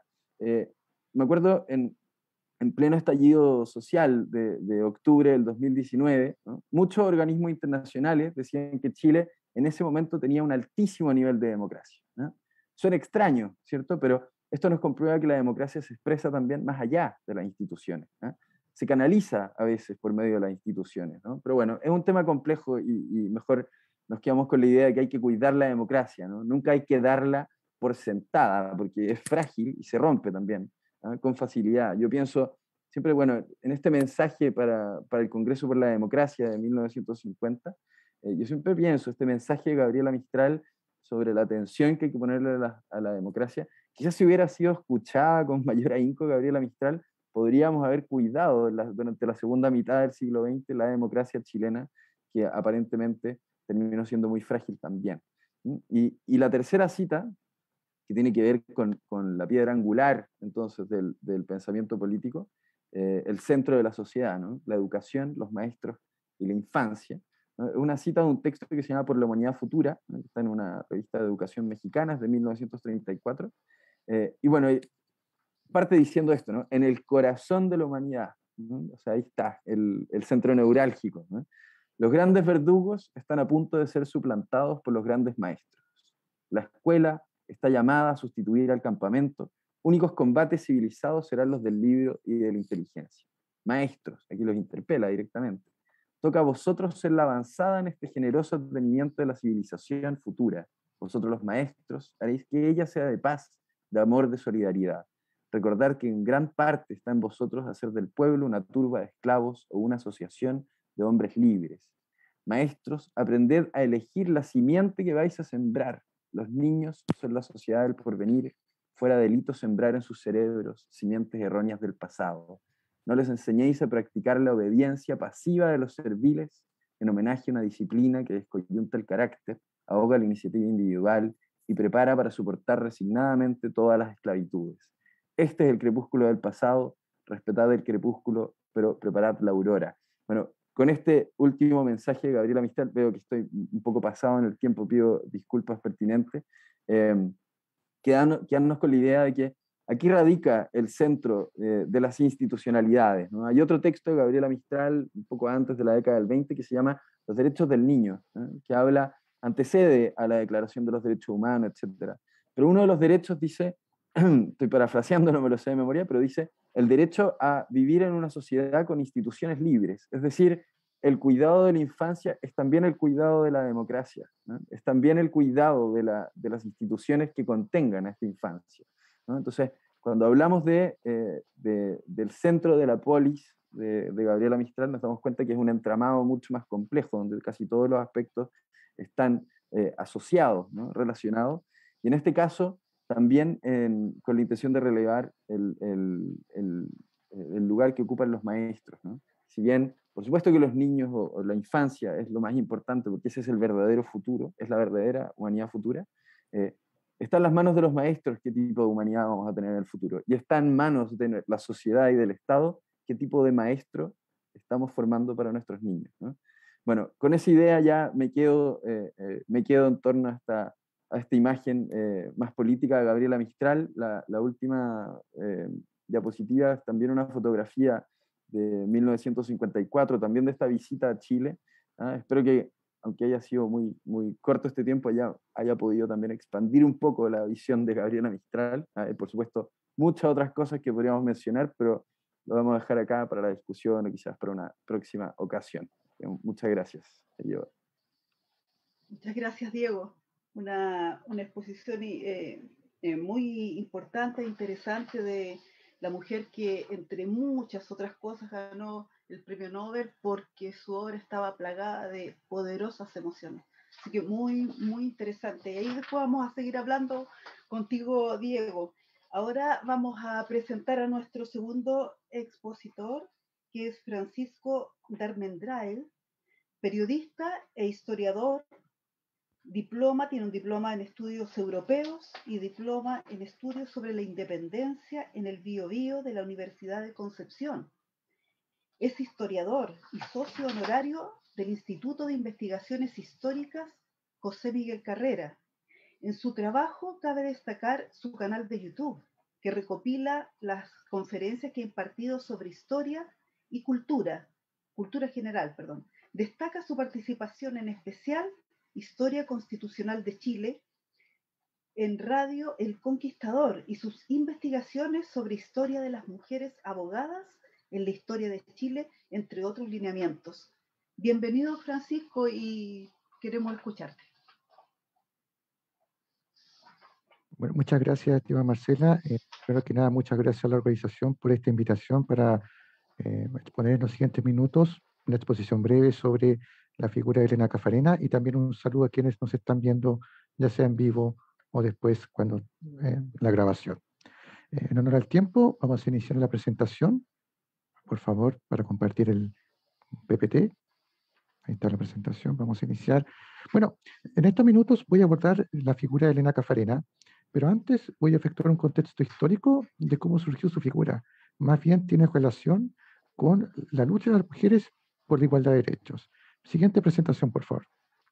me acuerdo en pleno estallido social de octubre del 2019, ¿no? Muchos organismos internacionales decían que Chile en ese momento tenía un altísimo nivel de democracia, ¿no? Suena extraño, ¿cierto? Pero esto nos comprueba que la democracia se expresa también más allá de las instituciones, ¿eh? se canaliza a veces por medio de las instituciones, ¿no? Pero bueno, es un tema complejo y mejor nos quedamos con la idea de que hay que cuidar la democracia, ¿no? Nunca hay que darla por sentada, porque es frágil y se rompe también, ¿no? Con facilidad. Yo pienso siempre, bueno, en este mensaje para el Congreso por la Democracia de 1950, yo siempre pienso, este mensaje de Gabriela Mistral sobre la atención que hay que ponerle a la democracia, quizás si hubiera sido escuchada con mayor ahínco Gabriela Mistral, podríamos haber cuidado durante la segunda mitad del siglo XX la democracia chilena, que aparentemente terminó siendo muy frágil también. Y la tercera cita, que tiene que ver con la piedra angular entonces del pensamiento político, el centro de la sociedad, ¿no? La educación, los maestros y la infancia. ¿No? Es una cita de un texto que se llama Por la Humanidad Futura, ¿no? Que está en una revista de educación mexicana, es de 1934. Y bueno, parte diciendo esto, ¿no? En el corazón de la humanidad, ¿no? O sea, ahí está el centro neurálgico, ¿no? Los grandes verdugos están a punto de ser suplantados por los grandes maestros. La escuela está llamada a sustituir al campamento. Únicos combates civilizados serán los del libro y de la inteligencia. Maestros, aquí los interpela directamente. Toca a vosotros ser la avanzada en este generoso advenimiento de la civilización futura. Vosotros los maestros haréis que ella sea de paz, de amor, de solidaridad. Recordar que en gran parte está en vosotros hacer del pueblo una turba de esclavos o una asociación de hombres libres. Maestros, aprended a elegir la simiente que vais a sembrar. Los niños son la sociedad del porvenir. Fuera delito sembrar en sus cerebros simientes erróneas del pasado. No les enseñéis a practicar la obediencia pasiva de los serviles en homenaje a una disciplina que descoyunta el carácter, ahoga la iniciativa individual y prepara para soportar resignadamente todas las esclavitudes. Este es el crepúsculo del pasado, respetad el crepúsculo, pero preparad la aurora. Bueno, con este último mensaje de Gabriela Mistral, veo que estoy un poco pasado en el tiempo, pido disculpas pertinentes, quedarnos con la idea de que aquí radica el centro de las institucionalidades, ¿no? Hay otro texto de Gabriela Mistral, un poco antes de la década del 20, que se llama Los derechos del niño, ¿no? Que antecede a la Declaración de los Derechos Humanos, etc. Pero uno de los derechos dice, estoy parafraseando, no me lo sé de memoria, pero dice el derecho a vivir en una sociedad con instituciones libres. Es decir, el cuidado de la infancia es también el cuidado de la democracia, ¿no? Es también el cuidado de las instituciones que contengan a esta infancia, ¿no? Entonces, cuando hablamos del centro de la polis de Gabriela Mistral, nos damos cuenta que es un entramado mucho más complejo, donde casi todos los aspectos están asociados, ¿no? Relacionados. Y en este caso, también con la intención de relevar el lugar que ocupan los maestros, ¿no? Si bien, por supuesto que los niños o la infancia es lo más importante, porque ese es el verdadero futuro, es la verdadera humanidad futura, está en las manos de los maestros qué tipo de humanidad vamos a tener en el futuro. Y está en manos de la sociedad y del Estado qué tipo de maestro estamos formando para nuestros niños, ¿no? Bueno, con esa idea ya me quedo en torno a esta imagen más política de Gabriela Mistral. La última diapositiva es también una fotografía de 1954, también de esta visita a Chile. ¿Ah? Espero que, aunque haya sido muy, muy corto este tiempo, haya podido también expandir un poco la visión de Gabriela Mistral. Por supuesto, muchas otras cosas que podríamos mencionar, pero lo vamos a dejar acá para la discusión o quizás para una próxima ocasión. Muchas gracias. Muchas gracias, Diego. Una exposición muy importante e interesante de la mujer que, entre muchas otras cosas, ganó el premio Nobel porque su obra estaba plagada de poderosas emociones. Así que muy, muy interesante. Y ahí después vamos a seguir hablando contigo, Diego. Ahora vamos a presentar a nuestro segundo expositor, que es Francisco Darmendrael, periodista e historiador. Tiene un diploma en estudios europeos y diploma en estudios sobre la independencia en el Biobío de la Universidad de Concepción. Es historiador y socio honorario del Instituto de Investigaciones Históricas José Miguel Carrera. En su trabajo cabe destacar su canal de YouTube, que recopila las conferencias que ha impartido sobre historia y cultura general, perdón. Destaca su participación en especial Historia Constitucional de Chile, en Radio El Conquistador y sus investigaciones sobre historia de las mujeres abogadas en la historia de Chile, entre otros lineamientos. Bienvenido, Francisco, y queremos escucharte. Bueno, muchas gracias, estimada Marcela. Primero que nada, muchas gracias a la organización por esta invitación para exponer en los siguientes minutos una exposición breve sobre la figura de Elena Cafarena, y también un saludo a quienes nos están viendo, ya sea en vivo o después cuando la grabación. En honor al tiempo, vamos a iniciar la presentación, por favor, para compartir el PPT. Ahí está la presentación, vamos a iniciar. Bueno, en estos minutos voy a abordar la figura de Elena Cafarena, pero antes voy a efectuar un contexto histórico de cómo surgió su figura. Más bien tiene relación con la lucha de las mujeres por la igualdad de derechos. Siguiente presentación, por favor.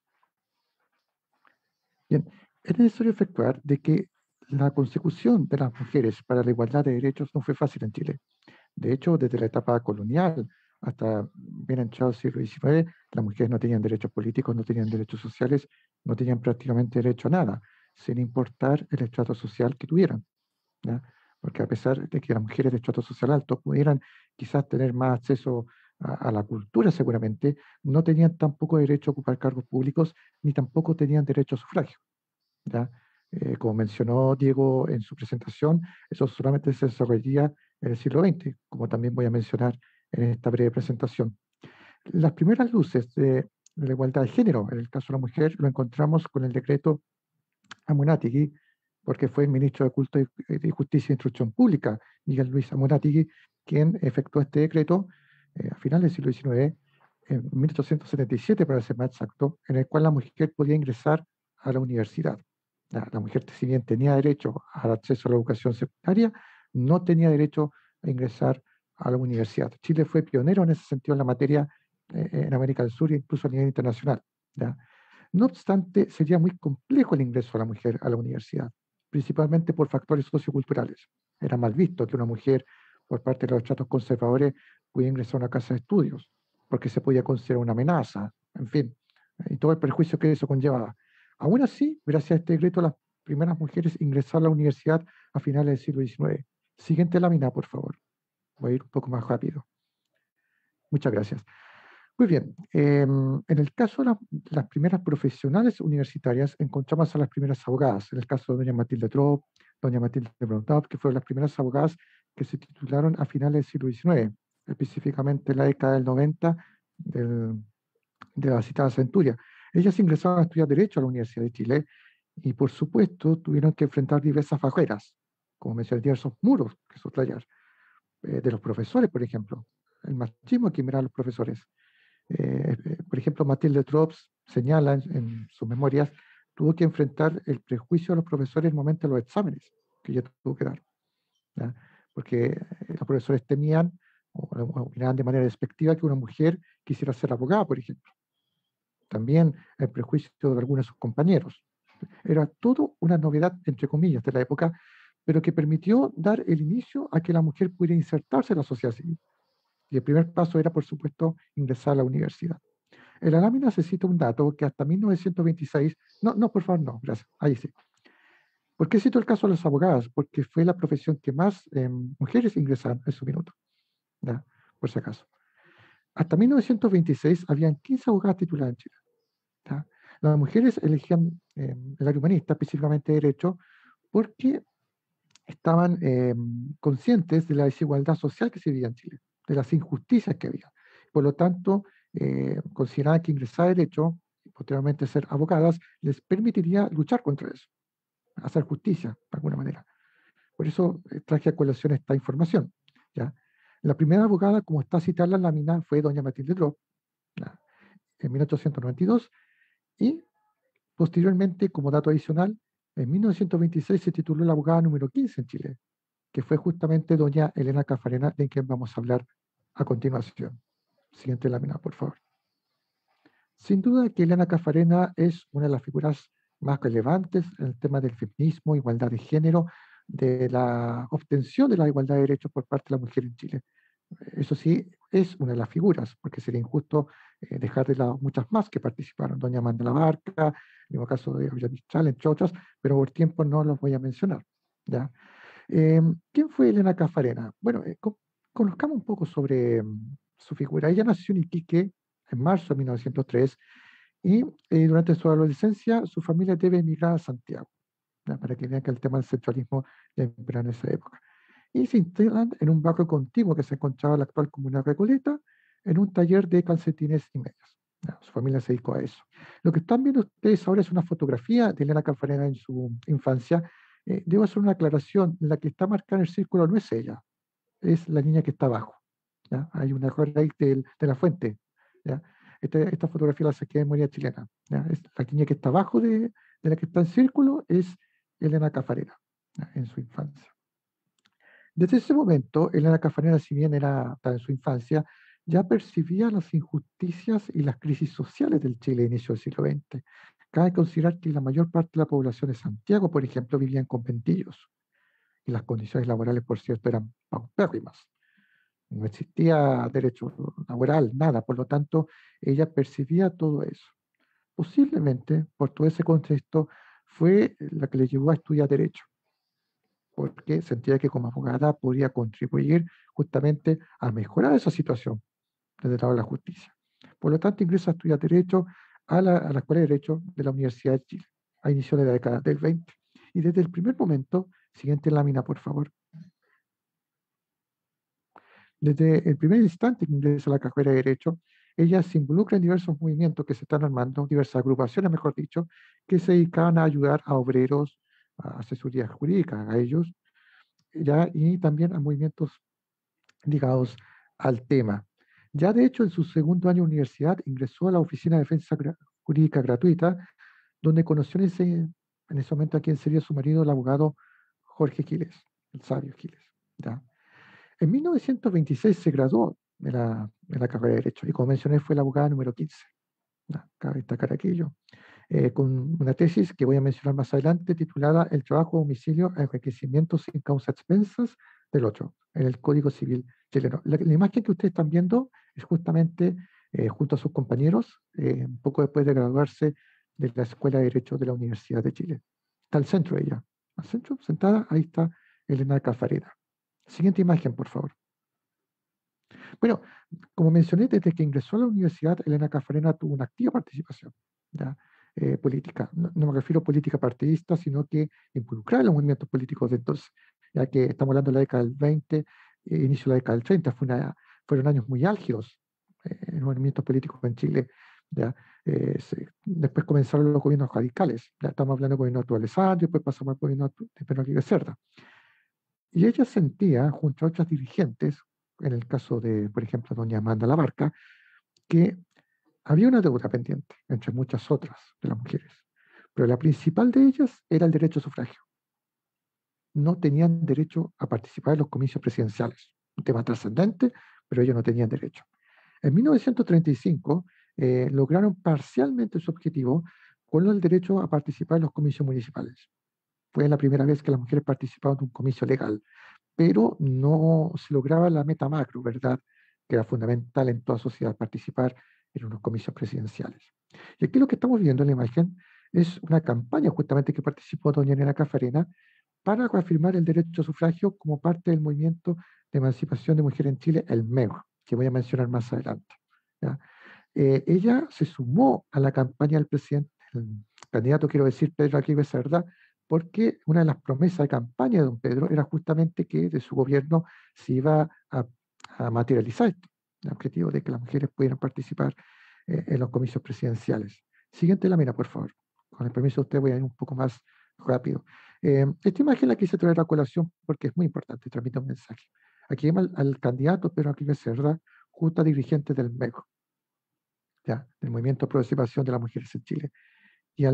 Bien, es necesario efectuar de que la consecución de las mujeres para la igualdad de derechos no fue fácil en Chile. De hecho, desde la etapa colonial hasta bien entrado el siglo XIX, las mujeres no tenían derechos políticos, no tenían derechos sociales, no tenían prácticamente derecho a nada, sin importar el estrato social que tuvieran, ¿ya? Porque a pesar de que las mujeres de estrato social alto pudieran quizás tener más acceso a la cultura seguramente, no tenían tampoco derecho a ocupar cargos públicos, ni tampoco tenían derecho a sufragio, ¿ya? Como mencionó Diego en su presentación, eso solamente se desarrollaría en el siglo XX, como también voy a mencionar en esta breve presentación. Las primeras luces de la igualdad de género, en el caso de la mujer, lo encontramos con el decreto Amunátegui, porque fue el ministro de Culto y Justicia e Instrucción Pública, Miguel Luis Amunátegui, quien efectuó este decreto a finales del siglo XIX, en 1877 para ser más exacto, en el cual la mujer podía ingresar a la universidad. La mujer, si bien tenía derecho al acceso a la educación secundaria, no tenía derecho a ingresar a la universidad. Chile fue pionero en ese sentido en la materia en América del Sur e incluso a nivel internacional, ¿ya? No obstante, sería muy complejo el ingreso a la mujer a la universidad, principalmente por factores socioculturales. Era mal visto que una mujer, por parte de los estratos conservadores, pudiera ingresar a una casa de estudios, porque se podía considerar una amenaza, en fin, y todo el perjuicio que eso conllevaba. Aún así, gracias a este decreto, las primeras mujeres ingresaron a la universidad a finales del siglo XIX. Siguiente lámina, por favor. Voy a ir un poco más rápido. Muchas gracias. Muy bien, en el caso de las primeras profesionales universitarias, encontramos a las primeras abogadas, en el caso de doña Matilde Trop, doña Matilde Brondau, que fueron las primeras abogadas que se titularon a finales del siglo XIX, específicamente en la década del 90 de la citada centuria. Ellas ingresaron a estudiar Derecho a la Universidad de Chile y, por supuesto, tuvieron que enfrentar diversas barreras, como mencioné, diversos muros que soslayar, de los profesores, por ejemplo, el machismo que miran los profesores. Por ejemplo, Matilde Trops señala en sus memorias, tuvo que enfrentar el prejuicio de los profesores en el momento de los exámenes que ella tuvo que dar, ¿ya? Porque los profesores temían o miraban de manera despectiva que una mujer quisiera ser abogada, por ejemplo. También el prejuicio de algunos de sus compañeros. Era todo una novedad, entre comillas, de la época, pero que permitió dar el inicio a que la mujer pudiera insertarse en la sociedad civil. Y el primer paso era, por supuesto, ingresar a la universidad. En la lámina se cita un dato que hasta 1926, no, por favor, no, gracias, ahí sí. ¿Por qué cito el caso de las abogadas? Porque fue la profesión que más mujeres ingresaron en su minuto, ¿ya? Por si acaso. Hasta 1926 habían 15 abogadas tituladas en Chile, ¿ya? Las mujeres elegían el área humanista, específicamente Derecho, porque estaban conscientes de la desigualdad social que se vivía en Chile, de las injusticias que había. Por lo tanto, consideraban que ingresar a Derecho y posteriormente ser abogadas les permitiría luchar contra eso, hacer justicia de alguna manera. Por eso traje a colación esta información, ¿ya? La primera abogada, como está citada en la lámina, fue doña Matilde Trop, ¿ya? En 1892, y posteriormente, como dato adicional, en 1926 se tituló la abogada número 15 en Chile, que fue justamente doña Elena Cafarena, de quien vamos a hablar a continuación. Siguiente lámina, por favor. Sin duda que Elena Cafarena es una de las figuras más relevantes en el tema del feminismo, igualdad de género, de la obtención de la igualdad de derechos por parte de la mujer en Chile. Eso sí, es una de las figuras, porque sería injusto dejar de lado muchas más que participaron, doña Amanda Labarca, el mismo caso de Gabriela Mistral, entre otras, pero por tiempo no los voy a mencionar, ¿ya? ¿Quién fue Elena Cafarena? Bueno, conozcamos un poco sobre su figura. Ella nació en Iquique en marzo de 1903 y durante su adolescencia su familia debe emigrar a Santiago, ¿ya? Para que vean que el tema del centralismo ya impera en esa época. Y se instalan en un barrio contiguo que se encontraba en la actual comuna de Recoleta, en un taller de calcetines y medias. ¿Ya? Su familia se dedicó a eso. Lo que están viendo ustedes ahora es una fotografía de Elena Caffarena en su infancia. Debo hacer una aclaración: la que está marcada en el círculo no es ella, es la niña que está abajo. ¿Ya? Hay una error ahí de la fuente. ¿Ya? Esta fotografía la saqué de memoria chilena. ¿Ya? Es la niña que está abajo de la que está en círculo es Elena Caffarena, ¿ya? En su infancia. Desde ese momento, Elena Caffarena, si bien estaba en su infancia, ya percibía las injusticias y las crisis sociales del Chile a inicio del siglo XX. Cabe considerar que la mayor parte de la población de Santiago, por ejemplo, vivía en conventillos, y las condiciones laborales, por cierto, eran paupérrimas. No existía derecho laboral, nada. Por lo tanto, ella percibía todo eso. Posiblemente, por todo ese contexto, fue la que le llevó a estudiar Derecho, porque sentía que como abogada podría contribuir justamente a mejorar esa situación desde el lado de la justicia. Por lo tanto, ingresa a estudiar Derecho a la Escuela de Derecho de la Universidad de Chile, a inicios de la década del 20. Y desde el primer momento, siguiente lámina, por favor. Desde el primer instante que ingresa a la carrera de Derecho, ella se involucra en diversos movimientos que se están armando, diversas agrupaciones, mejor dicho, que se dedicaban a ayudar a obreros, a asesorías jurídicas a ellos, ya, y también a movimientos ligados al tema. Ya de hecho, en su segundo año de universidad, ingresó a la Oficina de Defensa Jurídica Gratuita, donde conoció en ese momento a quien sería su marido, el abogado Jorge Giles, el sabio Giles. ¿Ya? En 1926 se graduó de la carrera de Derecho y, como mencioné, fue la abogada número 15. ¿Ya? Cabe destacar aquello. Con una tesis que voy a mencionar más adelante, titulada El trabajo a domicilio, enriquecimiento sin causa expensas del 8, en el Código Civil chileno. La imagen que ustedes están viendo es justamente junto a sus compañeros, un poco después de graduarse de la Escuela de Derecho de la Universidad de Chile. Está al centro de ella. Al centro, sentada, ahí está Elena Caffarena. Siguiente imagen, por favor. Bueno, como mencioné, desde que ingresó a la universidad, Elena Caffarena tuvo una activa participación, ¿ya? Política. No me refiero a política partidista, sino que involucrada en los movimientos políticos de entonces, ya que estamos hablando de la década del 20, inicio de la década del 30, fueron años muy álgidos en los movimientos políticos en Chile. ¿Ya? Después comenzaron los gobiernos radicales, ya estamos hablando del gobierno de Alessandro, después pasamos al gobierno de Pedro Aguirre Cerda. Y ella sentía, junto a otras dirigentes, en el caso de, por ejemplo, doña Amanda Labarca, que había una deuda pendiente, entre muchas otras de las mujeres. Pero la principal de ellas era el derecho a sufragio. No tenían derecho a participar en los comicios presidenciales. Un tema trascendente, pero ellos no tenían derecho. En 1935 lograron parcialmente su objetivo con el derecho a participar en los comicios municipales. Fue la primera vez que las mujeres participaban de un comicio legal, pero no se lograba la meta macro, ¿verdad? Que era fundamental en toda sociedad participar en unos comicios presidenciales. Y aquí lo que estamos viendo en la imagen es una campaña justamente que participó doña Elena Caffarena para reafirmar el derecho a sufragio como parte del movimiento de emancipación de mujeres en Chile, el MEG, que voy a mencionar más adelante. ¿Ya? Ella se sumó a la campaña del presidente, el candidato, quiero decir, Pedro Aguirre Cerda, porque una de las promesas de campaña de don Pedro era justamente que de su gobierno se iba a materializar esto, el objetivo de que las mujeres pudieran participar en los comicios presidenciales. Siguiente lámina, por favor. Con el permiso de usted voy a ir un poco más rápido. Esta imagen la quise traer a colación porque es muy importante, transmite un mensaje. Aquí vemos al candidato Pedro Aguirre Cerda junto a dirigentes del MEGO, ¿ya? Del Movimiento de Progresivación de las Mujeres en Chile. Y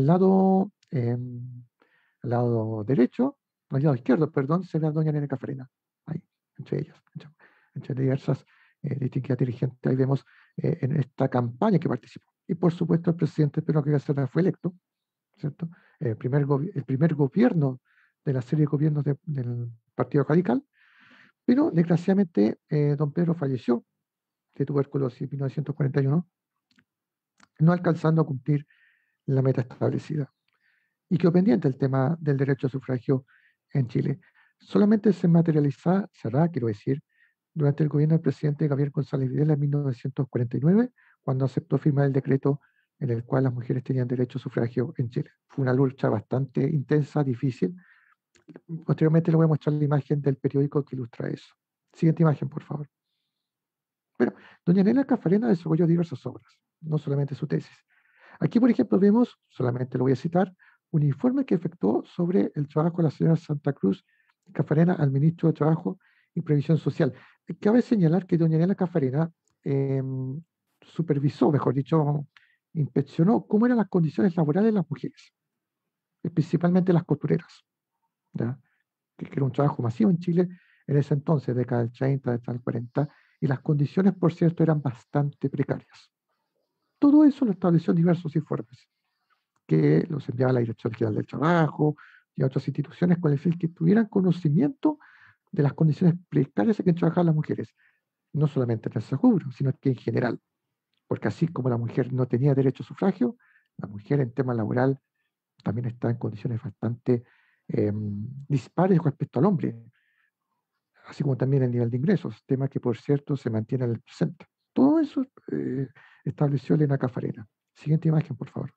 al lado derecho, al lado izquierdo, perdón, se ve a doña Elena Caffarena, ahí, entre ellas, entre diversas distinguidas dirigentes, ahí vemos en esta campaña que participó. Y por supuesto el presidente Pedro Aguirre Cerda fue electo, ¿cierto? El primer gobierno de la serie de gobiernos del Partido Radical, pero desgraciadamente don Pedro falleció de tuberculosis en 1941, no alcanzando a cumplir la meta establecida. Y quedó pendiente el tema del derecho a sufragio en Chile. Solamente se materializará, quiero decir, durante el gobierno del presidente Gabriel González Videla en 1949, cuando aceptó firmar el decreto en el cual las mujeres tenían derecho a sufragio en Chile. Fue una lucha bastante intensa, difícil. Posteriormente le voy a mostrar la imagen del periódico que ilustra eso. Siguiente imagen, por favor. Bueno, doña Elena Cafarena desarrolló diversas obras, no solamente su tesis. Aquí, por ejemplo, vemos, solamente lo voy a citar, un informe que efectuó sobre el trabajo de la señora Santa Cruz Cafarena al ministro de Trabajo y Previsión Social. Cabe señalar que doña Elena Cafarena supervisó, mejor dicho, inspeccionó cómo eran las condiciones laborales de las mujeres, principalmente las costureras, ¿ya? Que era un trabajo masivo en Chile en ese entonces, década del 30, década del 40, y las condiciones, por cierto, eran bastante precarias. Todo eso lo estableció en diversos informes, que los enviaba a la Dirección General del Trabajo y a otras instituciones con el fin que tuvieran conocimiento de las condiciones precarias en que trabajaban las mujeres, no solamente en ese rubro, sino que en general, porque así como la mujer no tenía derecho a sufragio, la mujer en tema laboral también está en condiciones bastante dispares respecto al hombre, así como también el nivel de ingresos, tema que por cierto se mantiene en el presente. Todo eso estableció Elena Cafarena. Siguiente imagen, por favor.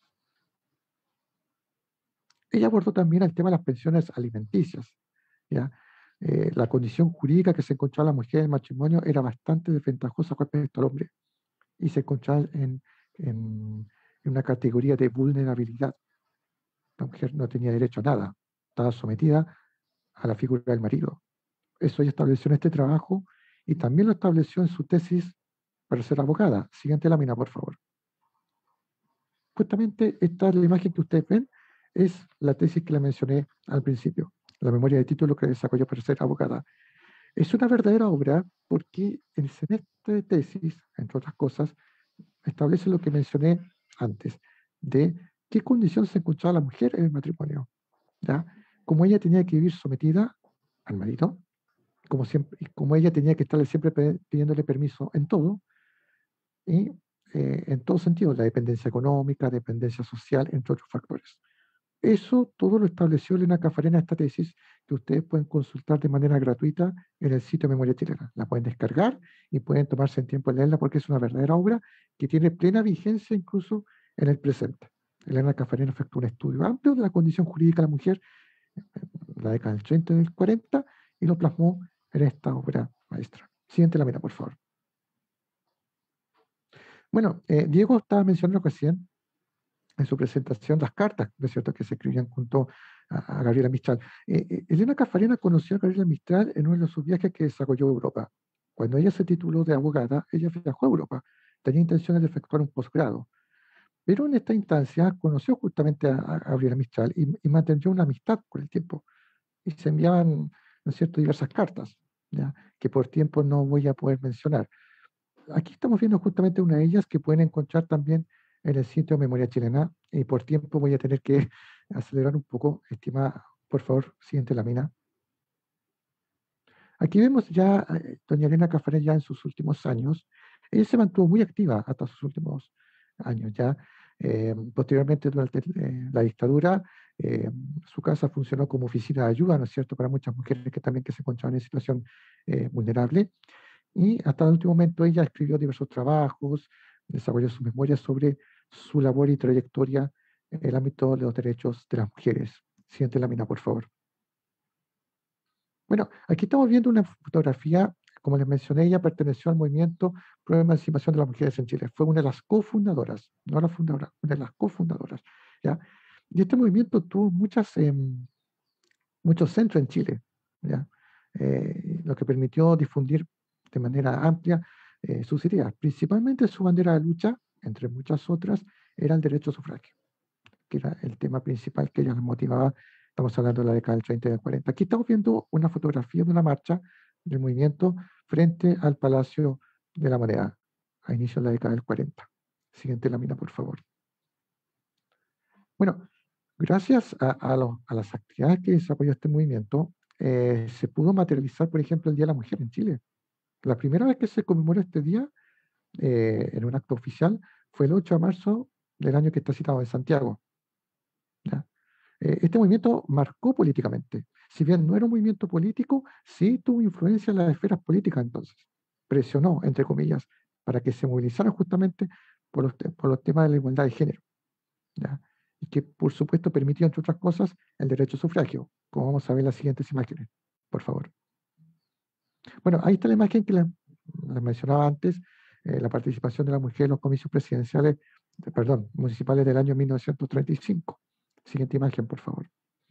Ella abordó también el tema de las pensiones alimenticias, ¿ya? La condición jurídica que se encontraba la mujer en el matrimonio era bastante desventajosa respecto al hombre y se encontraba en una categoría de vulnerabilidad. La mujer no tenía derecho a nada, estaba sometida a la figura del marido. Eso ella estableció en este trabajo y también lo estableció en su tesis para ser abogada. Siguiente lámina, por favor. Justamente esta es la imagen que ustedes ven, es la tesis que le mencioné al principio, la memoria de título que desarrolló para ser abogada. Es una verdadera obra porque en esta tesis, entre otras cosas, establece lo que mencioné antes, de qué condiciones se encontraba la mujer en el matrimonio, ¿ya? Como ella tenía que vivir sometida al marido, como, siempre, como ella tenía que estarle siempre pidiéndole permiso en todo, y en todo sentido, la dependencia económica, dependencia social, entre otros factores. Eso todo lo estableció Elena Cafarena, esta tesis, que ustedes pueden consultar de manera gratuita en el sitio de Memoria Chilena. La pueden descargar y pueden tomarse el tiempo de leerla porque es una verdadera obra que tiene plena vigencia incluso en el presente. Elena Cafarena efectuó un estudio amplio de la condición jurídica de la mujer en la década del 30 y del 40 y lo plasmó en esta obra maestra. Siguiente lámina, por favor. Bueno, Diego estaba mencionando recién en su presentación las cartas, ¿no es cierto?, que se escribían junto a Gabriela Mistral. Elena Cafarena conoció a Gabriela Mistral en uno de sus viajes que desarrolló a Europa. Cuando ella se tituló de abogada, ella viajó a Europa. Tenía intenciones de efectuar un posgrado. Pero en esta instancia conoció justamente a Gabriela Mistral y mantenió una amistad con el tiempo. Y se enviaban, ¿no es cierto?, diversas cartas, ¿ya?, que por tiempo no voy a poder mencionar. Aquí estamos viendo justamente una de ellas que pueden encontrar también en el sitio Memoria Chilena. Y por tiempo voy a tener que acelerar un poco. Estimada, por favor, siguiente lámina. Aquí vemos ya a doña Elena Cafarena ya en sus últimos años. Ella se mantuvo muy activa hasta sus últimos años ya. Posteriormente, durante la dictadura, su casa funcionó como oficina de ayuda, ¿no es cierto?, para muchas mujeres que también que se encontraban en situación vulnerable. Y hasta el último momento ella escribió diversos trabajos, desarrolló sus memorias sobre su labor y trayectoria en el ámbito de los derechos de las mujeres. Siguiente lámina, por favor. Bueno, aquí estamos viendo una fotografía, como les mencioné, ella perteneció al movimiento pro emancipación de las mujeres en Chile. Fue una de las cofundadoras, no la fundadora, una de las cofundadoras, ¿ya? Y este movimiento tuvo muchos centros en Chile, ¿ya? Lo que permitió difundir de manera amplia sus ideas. Principalmente su bandera de lucha, entre muchas otras, era el derecho a sufragio, que era el tema principal que ella les motivaba. Estamos hablando de la década del 30 y del 40. Aquí estamos viendo una fotografía de una marcha del movimiento frente al Palacio de la Moneda, a inicio de la década del 40. Siguiente lámina, por favor. Bueno, gracias a las actividades que desarrolló este movimiento, se pudo materializar, por ejemplo, el Día de la Mujer en Chile. La primera vez que se conmemoró este día en un acto oficial fue el 8 de marzo del año que está citado en Santiago, ¿ya? Este movimiento marcó políticamente. Si bien no era un movimiento político, sí tuvo influencia en las esferas políticas entonces. Presionó, entre comillas, para que se movilizaran justamente por los temas de la igualdad de género, ¿ya? Y que, por supuesto, permitió, entre otras cosas, el derecho a sufragio, como vamos a ver en las siguientes imágenes, por favor. Bueno, ahí está la imagen que les mencionaba antes, la participación de la mujer en los comicios presidenciales, perdón, municipales del año 1935. Siguiente imagen, por favor.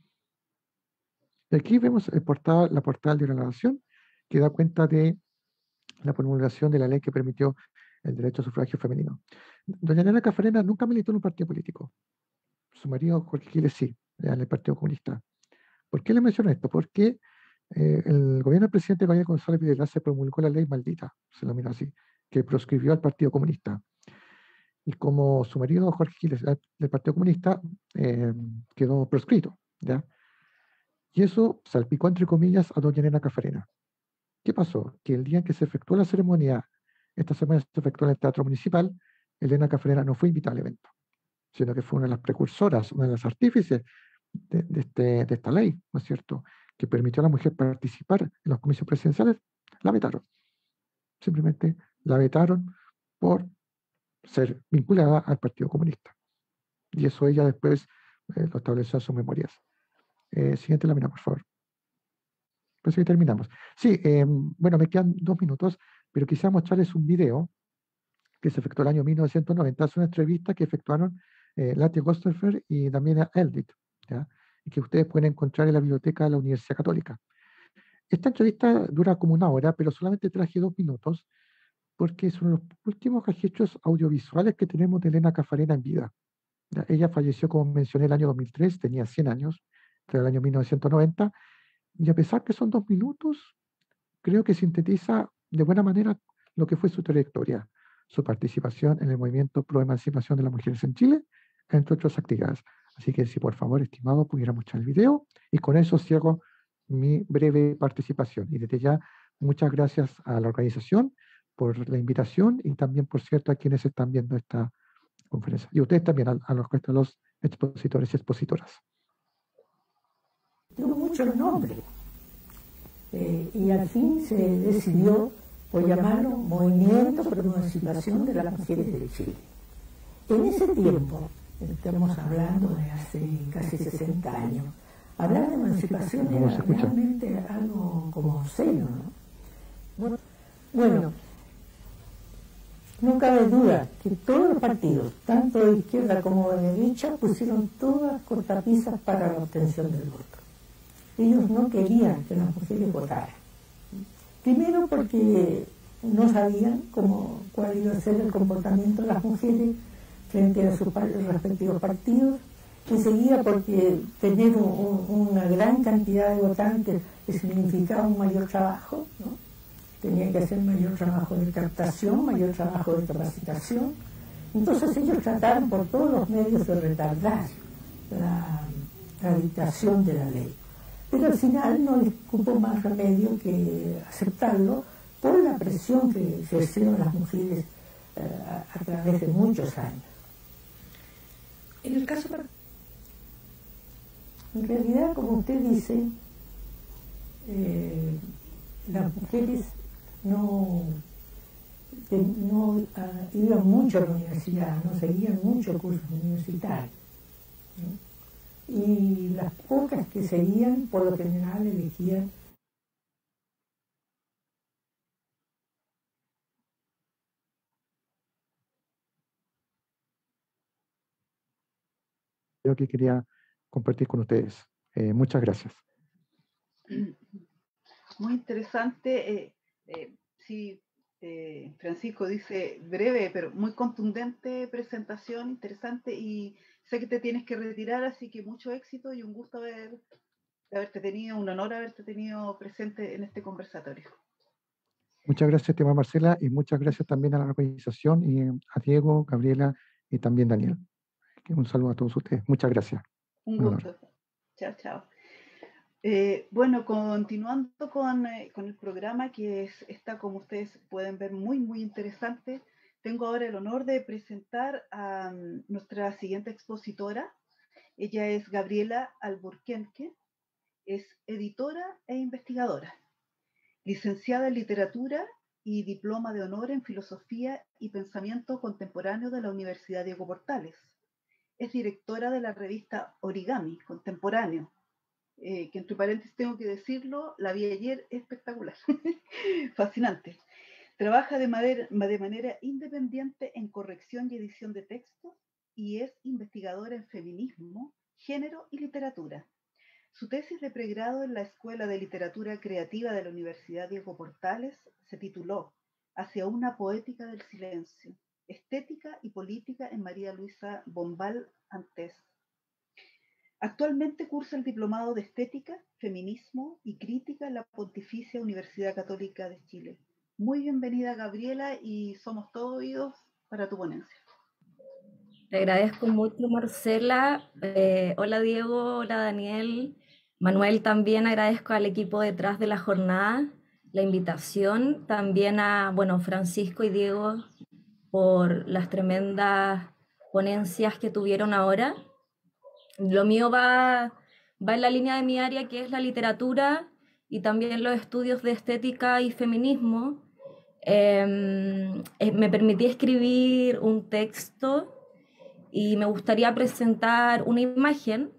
Y aquí vemos la portada de la Nación, que da cuenta de la promulgación de la ley que permitió el derecho a sufragio femenino. Doña Elena Cafarena nunca militó en un partido político. Su marido, Jorge Giles, sí, en el Partido Comunista. ¿Por qué le menciono esto? Porque el gobierno del presidente Gabriel González Videla se promulgó la ley maldita, se lo mira así, que proscribió al Partido Comunista. Y como su marido, Jorge Giles, del Partido Comunista, quedó proscrito, ¿ya? Y eso salpicó, entre comillas, a doña Elena Cafarena. ¿Qué pasó? Que el día en que se efectuó la ceremonia, esta ceremonia se efectuó en el Teatro Municipal, Elena Cafarena no fue invitada al evento, sino que fue una de las precursoras, una de las artífices de esta ley, ¿no es cierto?, que permitió a la mujer participar en los comicios presidenciales. La vetaron. Simplemente la vetaron por ser vinculada al Partido Comunista. Y eso ella después lo estableció en sus memorias. Siguiente lámina, por favor. Pues que terminamos. Sí, bueno, me quedan 2 minutos, pero quisiera mostrarles un video que se efectuó el año 1990. Es una entrevista que efectuaron Lati Gosterfer y Damiana Eldit, ¿ya? Y que ustedes pueden encontrar en la biblioteca de la Universidad Católica. Esta entrevista dura como 1 hora, pero solamente traje 2 minutos porque son los últimos registros audiovisuales que tenemos de Elena Cafarena en vida. ¿Ya? Ella falleció, como mencioné, el año 2003, tenía 100 años, entre el año 1990, y a pesar que son 2 minutos, creo que sintetiza de buena manera lo que fue su trayectoria, su participación en el movimiento pro emancipación de las mujeres en Chile, entre otras actividades. Así que si por favor, estimado, pudiera mostrar el video, y con eso cierro mi breve participación. Y desde ya, muchas gracias a la organización por la invitación y también, por cierto, a quienes están viendo esta conferencia. Y ustedes también, a los expositores y expositoras. Tuvo muchos nombres y al fin se decidió por llamarlo Movimiento por la Emancipación de las Mujeres de Chile. En ese tiempo, estamos hablando de hace casi 60 años, hablar de emancipación era realmente algo como serio, ¿no? Bueno, no cabe duda que todos los partidos, tanto de izquierda como de derecha, pusieron todas cortapisas para la obtención del voto. Ellos no querían que las mujeres votaran. Primero porque no sabían cuál iba a ser el comportamiento de las mujeres frente a sus respectivos partidos. Enseguida porque tener una gran cantidad de votantes significaba un mayor trabajo, ¿no? Tenían que hacer mayor trabajo de captación, mayor trabajo de capacitación. Entonces ellos trataron por todos los medios de retardar la dictación de la ley. Pero al final no les cupo más remedio que aceptarlo por la presión que ejercieron las mujeres a través de muchos años. En realidad, como usted dice, las mujeres no iban mucho a la universidad, no seguían muchos cursos universitarios, ¿no? Y las pocas que seguían, por lo general, elegían. Yo que quería compartir con ustedes. Muchas gracias. Muy interesante. Sí, Francisco dice breve, pero muy contundente presentación, interesante, y sé que te tienes que retirar, así que mucho éxito y un gusto haberte tenido, un honor haberte tenido presente en este conversatorio. Muchas gracias, estimada Marcela, y muchas gracias también a la organización y a Diego, Gabriela y también Daniel. Un saludo a todos ustedes. Muchas gracias. Un gusto. Chao, chao. Bueno, continuando con el programa que está, como ustedes pueden ver, muy, muy interesante. Tengo ahora el honor de presentar a nuestra siguiente expositora. Ella es Gabriela Alburquerque. Es editora e investigadora, licenciada en literatura y diploma de honor en filosofía y pensamiento contemporáneo de la Universidad Diego Portales. Es directora de la revista Origami Contemporáneo, que entre paréntesis tengo que decirlo, la vi ayer, espectacular, fascinante. Trabaja de manera independiente en corrección y edición de textos y es investigadora en feminismo, género y literatura. Su tesis de pregrado en la Escuela de Literatura Creativa de la Universidad Diego Portales se tituló Hacia una poética del silencio, estética y política en María Luisa Bombal Antés. Actualmente cursa el Diplomado de Estética, Feminismo y Crítica en la Pontificia Universidad Católica de Chile. Muy bienvenida, Gabriela, y somos todos oídos para tu ponencia. Te agradezco mucho, Marcela. Hola, Diego. Hola, Daniel. Manuel, también agradezco al equipo detrás de la jornada, la invitación. También a, Francisco y Diego por las tremendas ponencias que tuvieron ahora. Lo mío va en la línea de mi área, que es la literatura y también los estudios de estética y feminismo. Me permití escribir un texto y me gustaría presentar una imagen.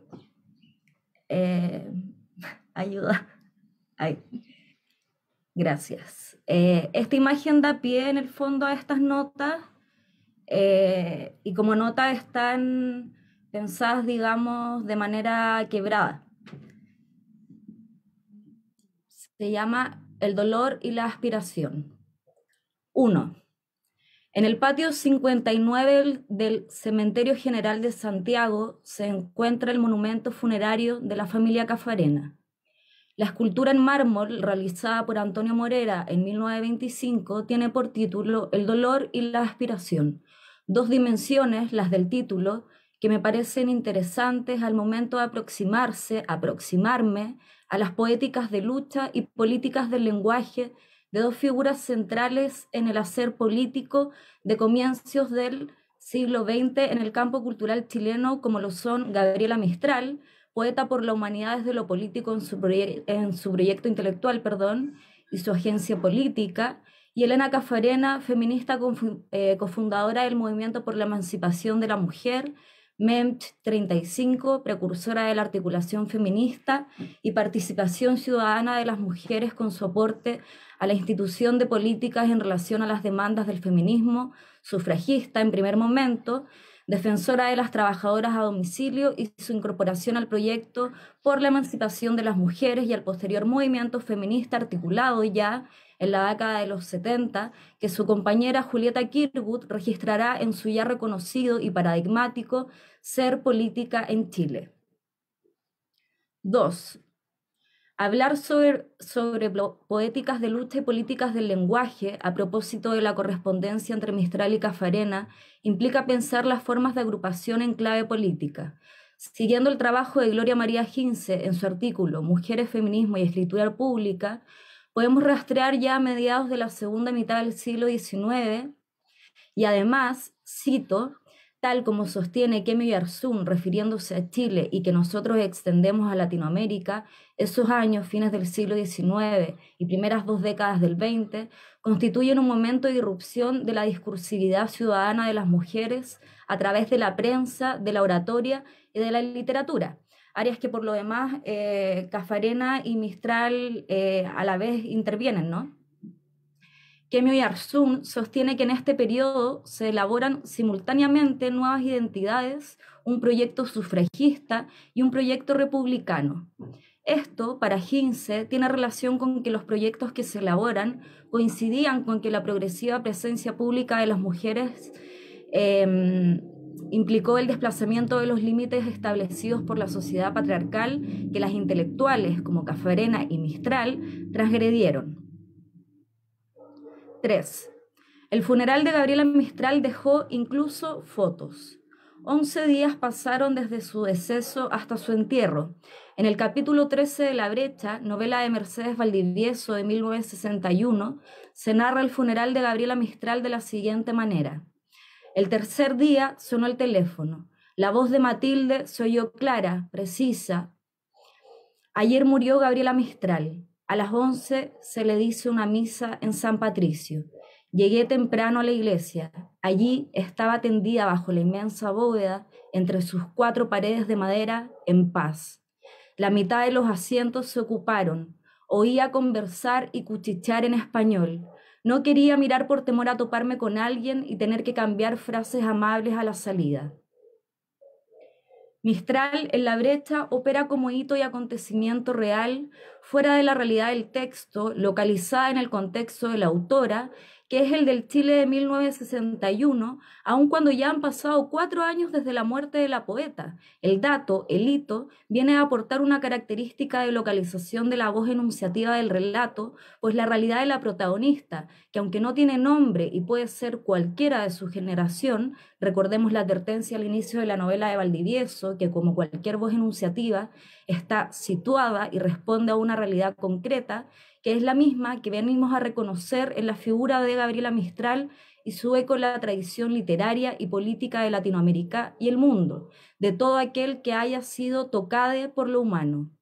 Ayuda. Ay. Gracias. Esta imagen da pie en el fondo a estas notas y como notas están pensadas, digamos, de manera quebrada. Se llama El dolor y la aspiración. 1. En el patio 59 del Cementerio General de Santiago se encuentra el monumento funerario de la familia Caffarena. La escultura en mármol realizada por Antonio Morera en 1925 tiene por título El dolor y la aspiración, dos dimensiones, las del título, que me parecen interesantes al momento de aproximarme a las poéticas de lucha y políticas del lenguaje de dos figuras centrales en el hacer político de comienzos del siglo XX en el campo cultural chileno, como lo son Gabriela Mistral, poeta por la humanidad desde lo político en su proyecto intelectual, y su agencia política, y Elena Caffarena, feminista cofundadora del Movimiento por la Emancipación de la Mujer, MEMCH 35, precursora de la articulación feminista y participación ciudadana de las mujeres con su aporte a la institución de políticas en relación a las demandas del feminismo, sufragista en primer momento, defensora de las trabajadoras a domicilio y su incorporación al proyecto por la emancipación de las mujeres y al posterior movimiento feminista articulado ya en la década de los 70, que su compañera Julieta Kirkwood registrará en su ya reconocido y paradigmático Ser política en Chile. 2. Hablar sobre poéticas de lucha y políticas del lenguaje a propósito de la correspondencia entre Mistral y Caffarena implica pensar las formas de agrupación en clave política. Siguiendo el trabajo de Gloria María Ginze en su artículo Mujeres, Feminismo y Escritura Pública, podemos rastrear ya a mediados de la segunda mitad del siglo XIX y además, cito, tal como sostiene Kemi Oyarzún refiriéndose a Chile y que nosotros extendemos a Latinoamérica, esos años, fines del siglo XIX y primeras 2 décadas del XX, constituyen un momento de irrupción de la discursividad ciudadana de las mujeres a través de la prensa, de la oratoria y de la literatura, áreas que por lo demás Caffarena y Mistral a la vez intervienen, ¿no? Kemi Oyarzún sostiene que en este periodo se elaboran simultáneamente nuevas identidades, un proyecto sufragista y un proyecto republicano. Esto, para Ginze, tiene relación con que los proyectos que se elaboran coincidían con que la progresiva presencia pública de las mujeres implicó el desplazamiento de los límites establecidos por la sociedad patriarcal que las intelectuales como Caffarena y Mistral transgredieron. 3. El funeral de Gabriela Mistral dejó incluso fotos. 11 días pasaron desde su deceso hasta su entierro. En el capítulo 13 de La Brecha, novela de Mercedes Valdivieso de 1961, se narra el funeral de Gabriela Mistral de la siguiente manera. El tercer día sonó el teléfono. La voz de Matilde se oyó clara, precisa. Ayer murió Gabriela Mistral. A las 11 se le dice una misa en San Patricio. Llegué temprano a la iglesia. Allí estaba tendida bajo la inmensa bóveda, entre sus 4 paredes de madera, en paz. La mitad de los asientos se ocuparon. Oía conversar y cuchichear en español. No quería mirar por temor a toparme con alguien y tener que cambiar frases amables a la salida. Mistral en la brecha opera como hito y acontecimiento real, fuera de la realidad del texto, localizada en el contexto de la autora, que es el del Chile de 1961, aun cuando ya han pasado 4 años desde la muerte de la poeta. El dato, el hito, viene a aportar una característica de localización de la voz enunciativa del relato, pues la realidad de la protagonista, que aunque no tiene nombre y puede ser cualquiera de su generación, recordemos la advertencia al inicio de la novela de Valdivieso, que como cualquier voz enunciativa está situada y responde a una realidad concreta, que es la misma que venimos a reconocer en la figura de Gabriela Mistral y su eco en la tradición literaria y política de Latinoamérica y el mundo, de todo aquel que haya sido tocado por lo humano.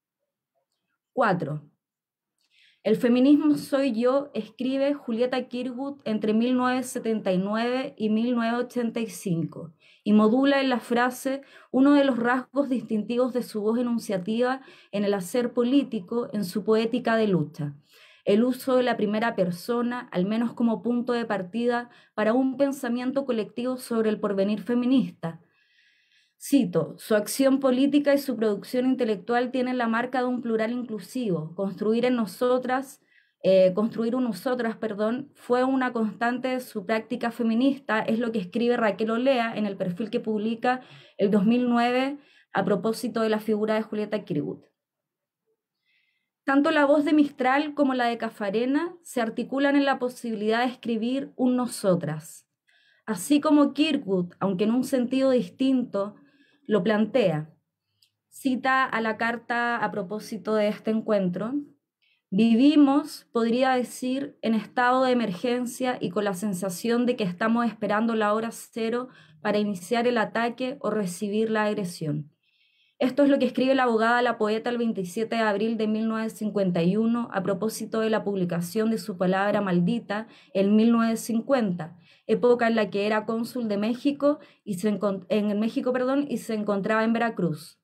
4. El feminismo soy yo, escribe Julieta Kirkwood entre 1979 y 1985, y modula en la frase uno de los rasgos distintivos de su voz enunciativa en el hacer político, en su poética de lucha: el uso de la primera persona, al menos como punto de partida para un pensamiento colectivo sobre el porvenir feminista. Cito, su acción política y su producción intelectual tienen la marca de un plural inclusivo. Construir un nosotras, fue una constante de su práctica feminista, es lo que escribe Raquel Olea en el perfil que publica el 2009 a propósito de la figura de Julieta Kirkwood. Tanto la voz de Mistral como la de Caffarena se articulan en la posibilidad de escribir un nosotras. Así como Kirkwood, aunque en un sentido distinto, lo plantea. Cita a la carta a propósito de este encuentro: vivimos, podría decir, en estado de emergencia y con la sensación de que estamos esperando la hora cero para iniciar el ataque o recibir la agresión. Esto es lo que escribe la abogada La Poeta el 27 de abril de 1951 a propósito de la publicación de su palabra maldita en 1950, época en la que era cónsul de México y se encontraba en Veracruz.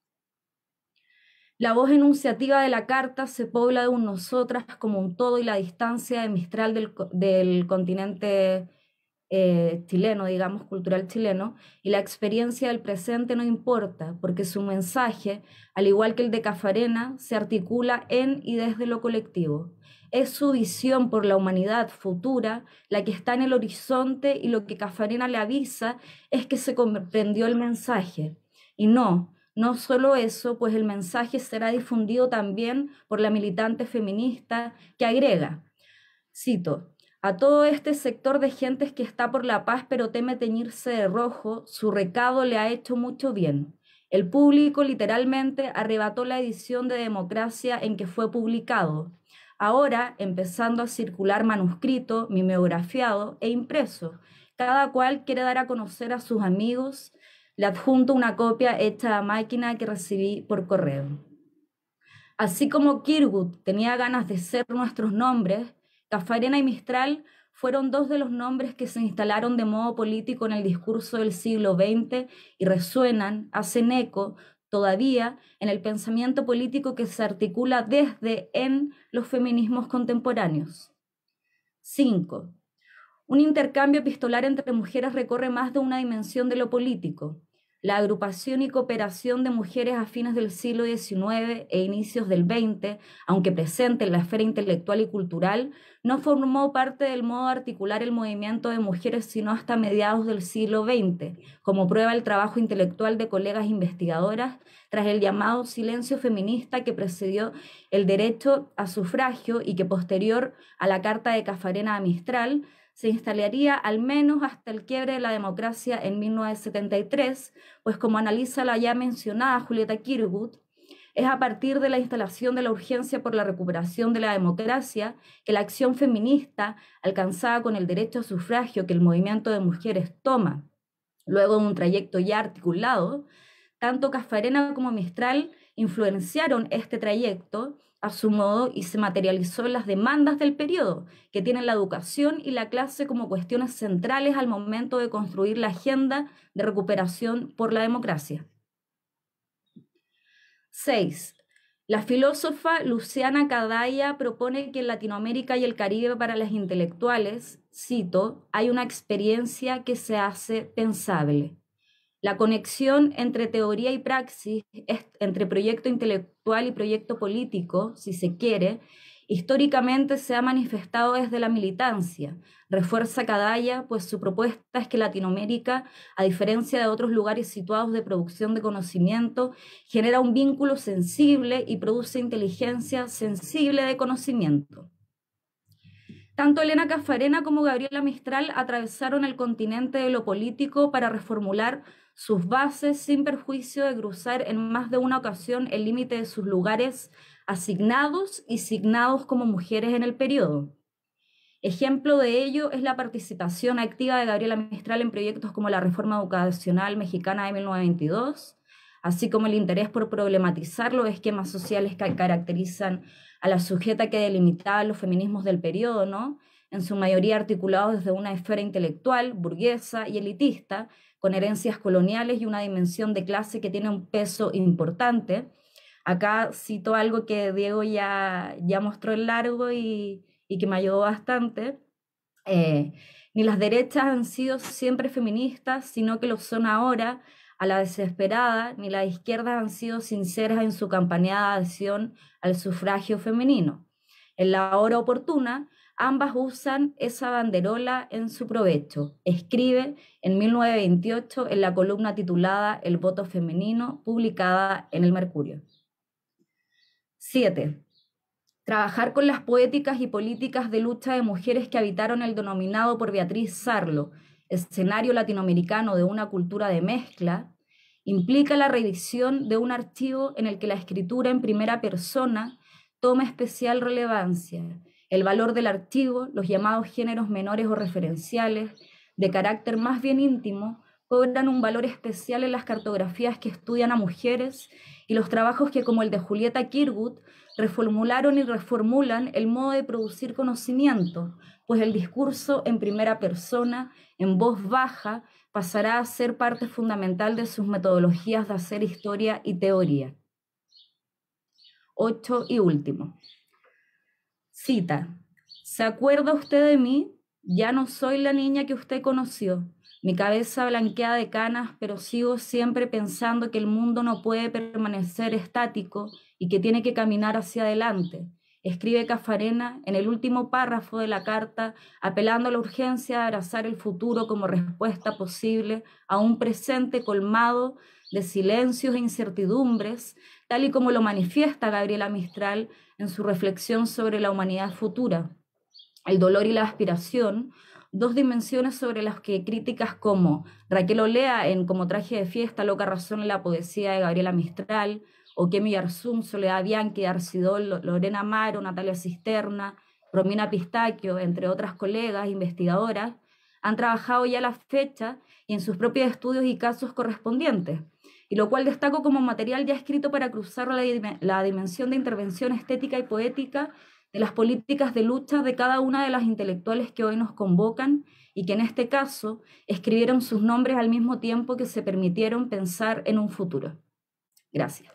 La voz enunciativa de la carta se pobla de un nosotras como un todo y la distancia de Mistral del continente chileno, digamos, cultural chileno, y la experiencia del presente no importa, porque su mensaje, al igual que el de Caffarena, se articula en y desde lo colectivo. Es su visión por la humanidad futura la que está en el horizonte, y lo que Caffarena le avisa es que se comprendió el mensaje. Y no solo eso, pues el mensaje será difundido también por la militante feminista, que agrega, cito, a todo este sector de gentes que está por la paz pero teme teñirse de rojo, su recado le ha hecho mucho bien. El público literalmente arrebató la edición de Democracia en que fue publicado. Ahora, empezando a circular manuscrito, mimeografiado e impreso, cada cual quiere dar a conocer a sus amigos. Le adjunto una copia hecha a máquina que recibí por correo. Así como Kirkwood tenía ganas de ser nuestros nombres, Caffarena y Mistral fueron 2 de los nombres que se instalaron de modo político en el discurso del siglo XX y resuenan, hacen eco todavía en el pensamiento político que se articula desde en los feminismos contemporáneos. 5. Un intercambio epistolar entre mujeres recorre más de una dimensión de lo político. La agrupación y cooperación de mujeres a fines del siglo XIX e inicios del XX, aunque presente en la esfera intelectual y cultural, no formó parte del modo de articular el movimiento de mujeres sino hasta mediados del siglo XX, como prueba el trabajo intelectual de colegas investigadoras tras el llamado silencio feminista que precedió el derecho a sufragio y que posterior a la carta de Caffarena a Mistral se instalaría al menos hasta el quiebre de la democracia en 1973, pues como analiza la ya mencionada Julieta Kirkwood, es a partir de la instalación de la urgencia por la recuperación de la democracia que la acción feminista, alcanzada con el derecho a sufragio que el movimiento de mujeres toma, luego de un trayecto ya articulado, Tanto Casfarena como Mistral influenciaron este trayecto a su modo y se materializó en las demandas del periodo, que tienen la educación y la clase como cuestiones centrales al momento de construir la agenda de recuperación por la democracia. 6. La filósofa Luciana Cadaya propone que en Latinoamérica y el Caribe para las intelectuales, cito, hay una experiencia que se hace pensable. La conexión entre teoría y praxis, entre proyecto intelectual y proyecto político, si se quiere, históricamente se ha manifestado desde la militancia. Refuerza Cadaya, pues su propuesta es que Latinoamérica, a diferencia de otros lugares situados de producción de conocimiento, genera un vínculo sensible y produce inteligencia sensible de conocimiento. Tanto Elena Casfarena como Gabriela Mistral atravesaron el continente de lo político para reformular sus bases sin perjuicio de cruzar en más de una ocasión el límite de sus lugares asignados y signados como mujeres en el periodo. Ejemplo de ello es la participación activa de Gabriela Mistral en proyectos como la Reforma Educacional Mexicana de 1922, así como el interés por problematizar los esquemas sociales que caracterizan a la sujeta que delimitaba los feminismos del periodo, ¿no? En su mayoría articulados desde una esfera intelectual, burguesa y elitista, con herencias coloniales y una dimensión de clase que tiene un peso importante. Acá cito algo que Diego ya mostró en largo y que me ayudó bastante. Ni las derechas han sido siempre feministas, sino que lo son ahora, a la desesperada, ni las izquierdas han sido sinceras en su campañada de adhesión al sufragio femenino. En la hora oportuna, ambas usan esa banderola en su provecho. Escribe en 1928 en la columna titulada El voto femenino, publicada en el Mercurio. 7. Trabajar con las poéticas y políticas de lucha de mujeres que habitaron el denominado por Beatriz Sarlo escenario latinoamericano de una cultura de mezcla, implica la revisión de un archivo en el que la escritura en primera persona toma especial relevancia. El valor del archivo, los llamados géneros menores o referenciales, de carácter más bien íntimo, cobran un valor especial en las cartografías que estudian a mujeres y los trabajos que, como el de Julieta Kirwood, reformularon y reformulan el modo de producir conocimiento, pues el discurso en primera persona, en voz baja, pasará a ser parte fundamental de sus metodologías de hacer historia y teoría. 8 y último. Cita. ¿Se acuerda usted de mí? Ya no soy la niña que usted conoció. Mi cabeza blanqueada de canas, pero sigo siempre pensando que el mundo no puede permanecer estático y que tiene que caminar hacia adelante. Escribe Casfarena en el último párrafo de la carta, apelando a la urgencia de abrazar el futuro como respuesta posible a un presente colmado de silencios e incertidumbres, tal y como lo manifiesta Gabriela Mistral en su reflexión sobre la humanidad futura. El dolor y la aspiración, dos dimensiones sobre las que críticas como Raquel Olea en Como traje de fiesta, loca razón en la poesía de Gabriela Mistral, o Kemi Yarzum, Soledad Bianchi, Arcidol, Lorena Amaro, Natalia Cisterna, Romina Pistaquio, entre otras colegas investigadoras, han trabajado ya a la fecha y en sus propios estudios y casos correspondientes, y lo cual destaco como material ya escrito para cruzar la dimensión de intervención estética y poética de las políticas de lucha de cada una de las intelectuales que hoy nos convocan y que en este caso escribieron sus nombres al mismo tiempo que se permitieron pensar en un futuro. Gracias.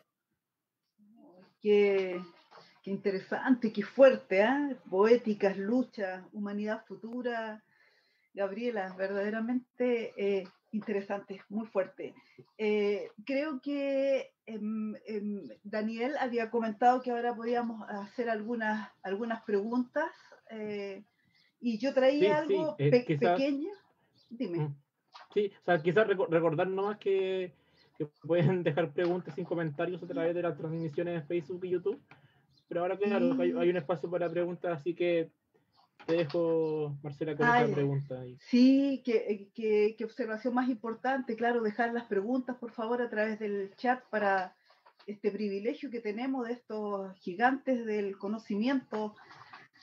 Qué interesante, qué fuerte, ¿eh? Poéticas, lucha, humanidad futura. Gabriela, verdaderamente interesante, muy fuerte. Creo que Daniel había comentado que ahora podíamos hacer algunas preguntas y yo traía algo quizás, pequeño. Dime. Sí, o sea, quizás recordar nomás que pueden dejar preguntas sin comentarios a través de las transmisiones de Facebook y YouTube, pero ahora claro, hay un espacio para preguntas, así que te dejo, Marcela, con esa pregunta. Sí, qué observación más importante, claro, dejar las preguntas, por favor, a través del chat para este privilegio que tenemos de estos gigantes del conocimiento.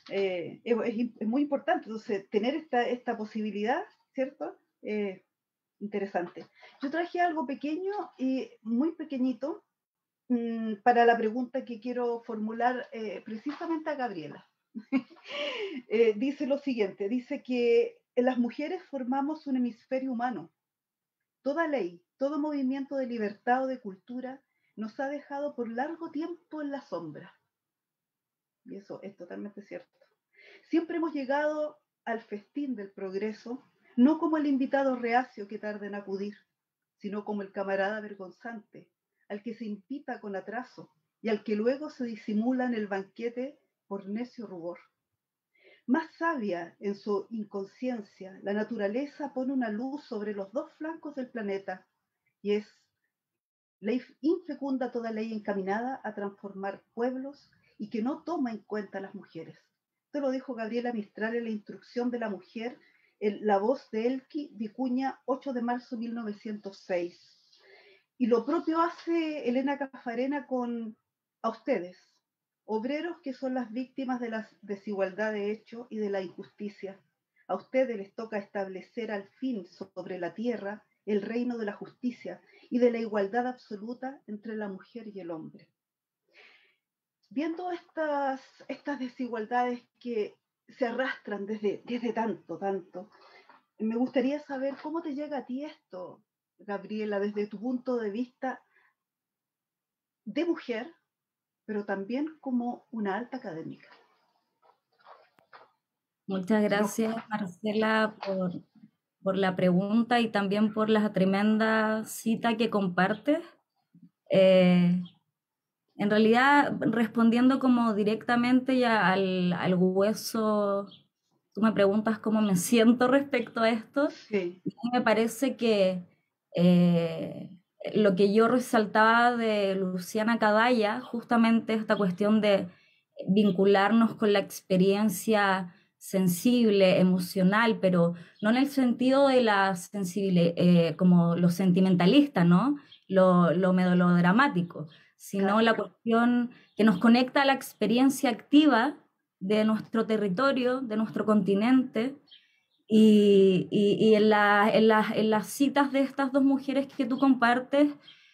Es muy importante, entonces, tener esta posibilidad, ¿cierto? interesante. Yo traje algo pequeño y muy pequeñito para la pregunta que quiero formular precisamente a Gabriela. Dice lo siguiente, dice que las mujeres formamos un hemisferio humano. Toda ley, todo movimiento de libertad o de cultura nos ha dejado por largo tiempo en la sombra. Y eso es totalmente cierto. Siempre hemos llegado al festín del progreso, no como el invitado reacio que tarda en acudir, sino como el camarada vergonzante, al que se invita con atraso y al que luego se disimula en el banquete por necio rubor. Más sabia en su inconsciencia, la naturaleza pone una luz sobre los dos flancos del planeta y es ley infecunda toda ley encaminada a transformar pueblos y que no toma en cuenta a las mujeres. Esto lo dijo Gabriela Mistral en la instrucción de la mujer, en La Voz de Elqui, Vicuña, 8 de marzo de 1906. Y lo propio hace Elena Cafarena con a ustedes, obreros que son las víctimas de la desigualdad de hecho y de la injusticia. A ustedes les toca establecer al fin sobre la tierra el reino de la justicia y de la igualdad absoluta entre la mujer y el hombre. Viendo estas desigualdades que se arrastran desde tanto, me gustaría saber cómo te llega a ti esto, Gabriela, desde tu punto de vista de mujer, pero también como una alta académica. Muchas gracias, Marcela, por la pregunta y también por la tremenda cita que compartes. En realidad, respondiendo como directamente ya al hueso, tú me preguntas cómo me siento respecto a esto. Sí. Me parece que lo que yo resaltaba de Luciana Cadalla, justamente esta cuestión de vincularnos con la experiencia sensible, emocional, pero no en el sentido de la sensible, como lo sentimentalista, ¿no? Lo melodramático, sino la cuestión que nos conecta a la experiencia activa de nuestro territorio, de nuestro continente, y en las citas de estas dos mujeres que tú compartes,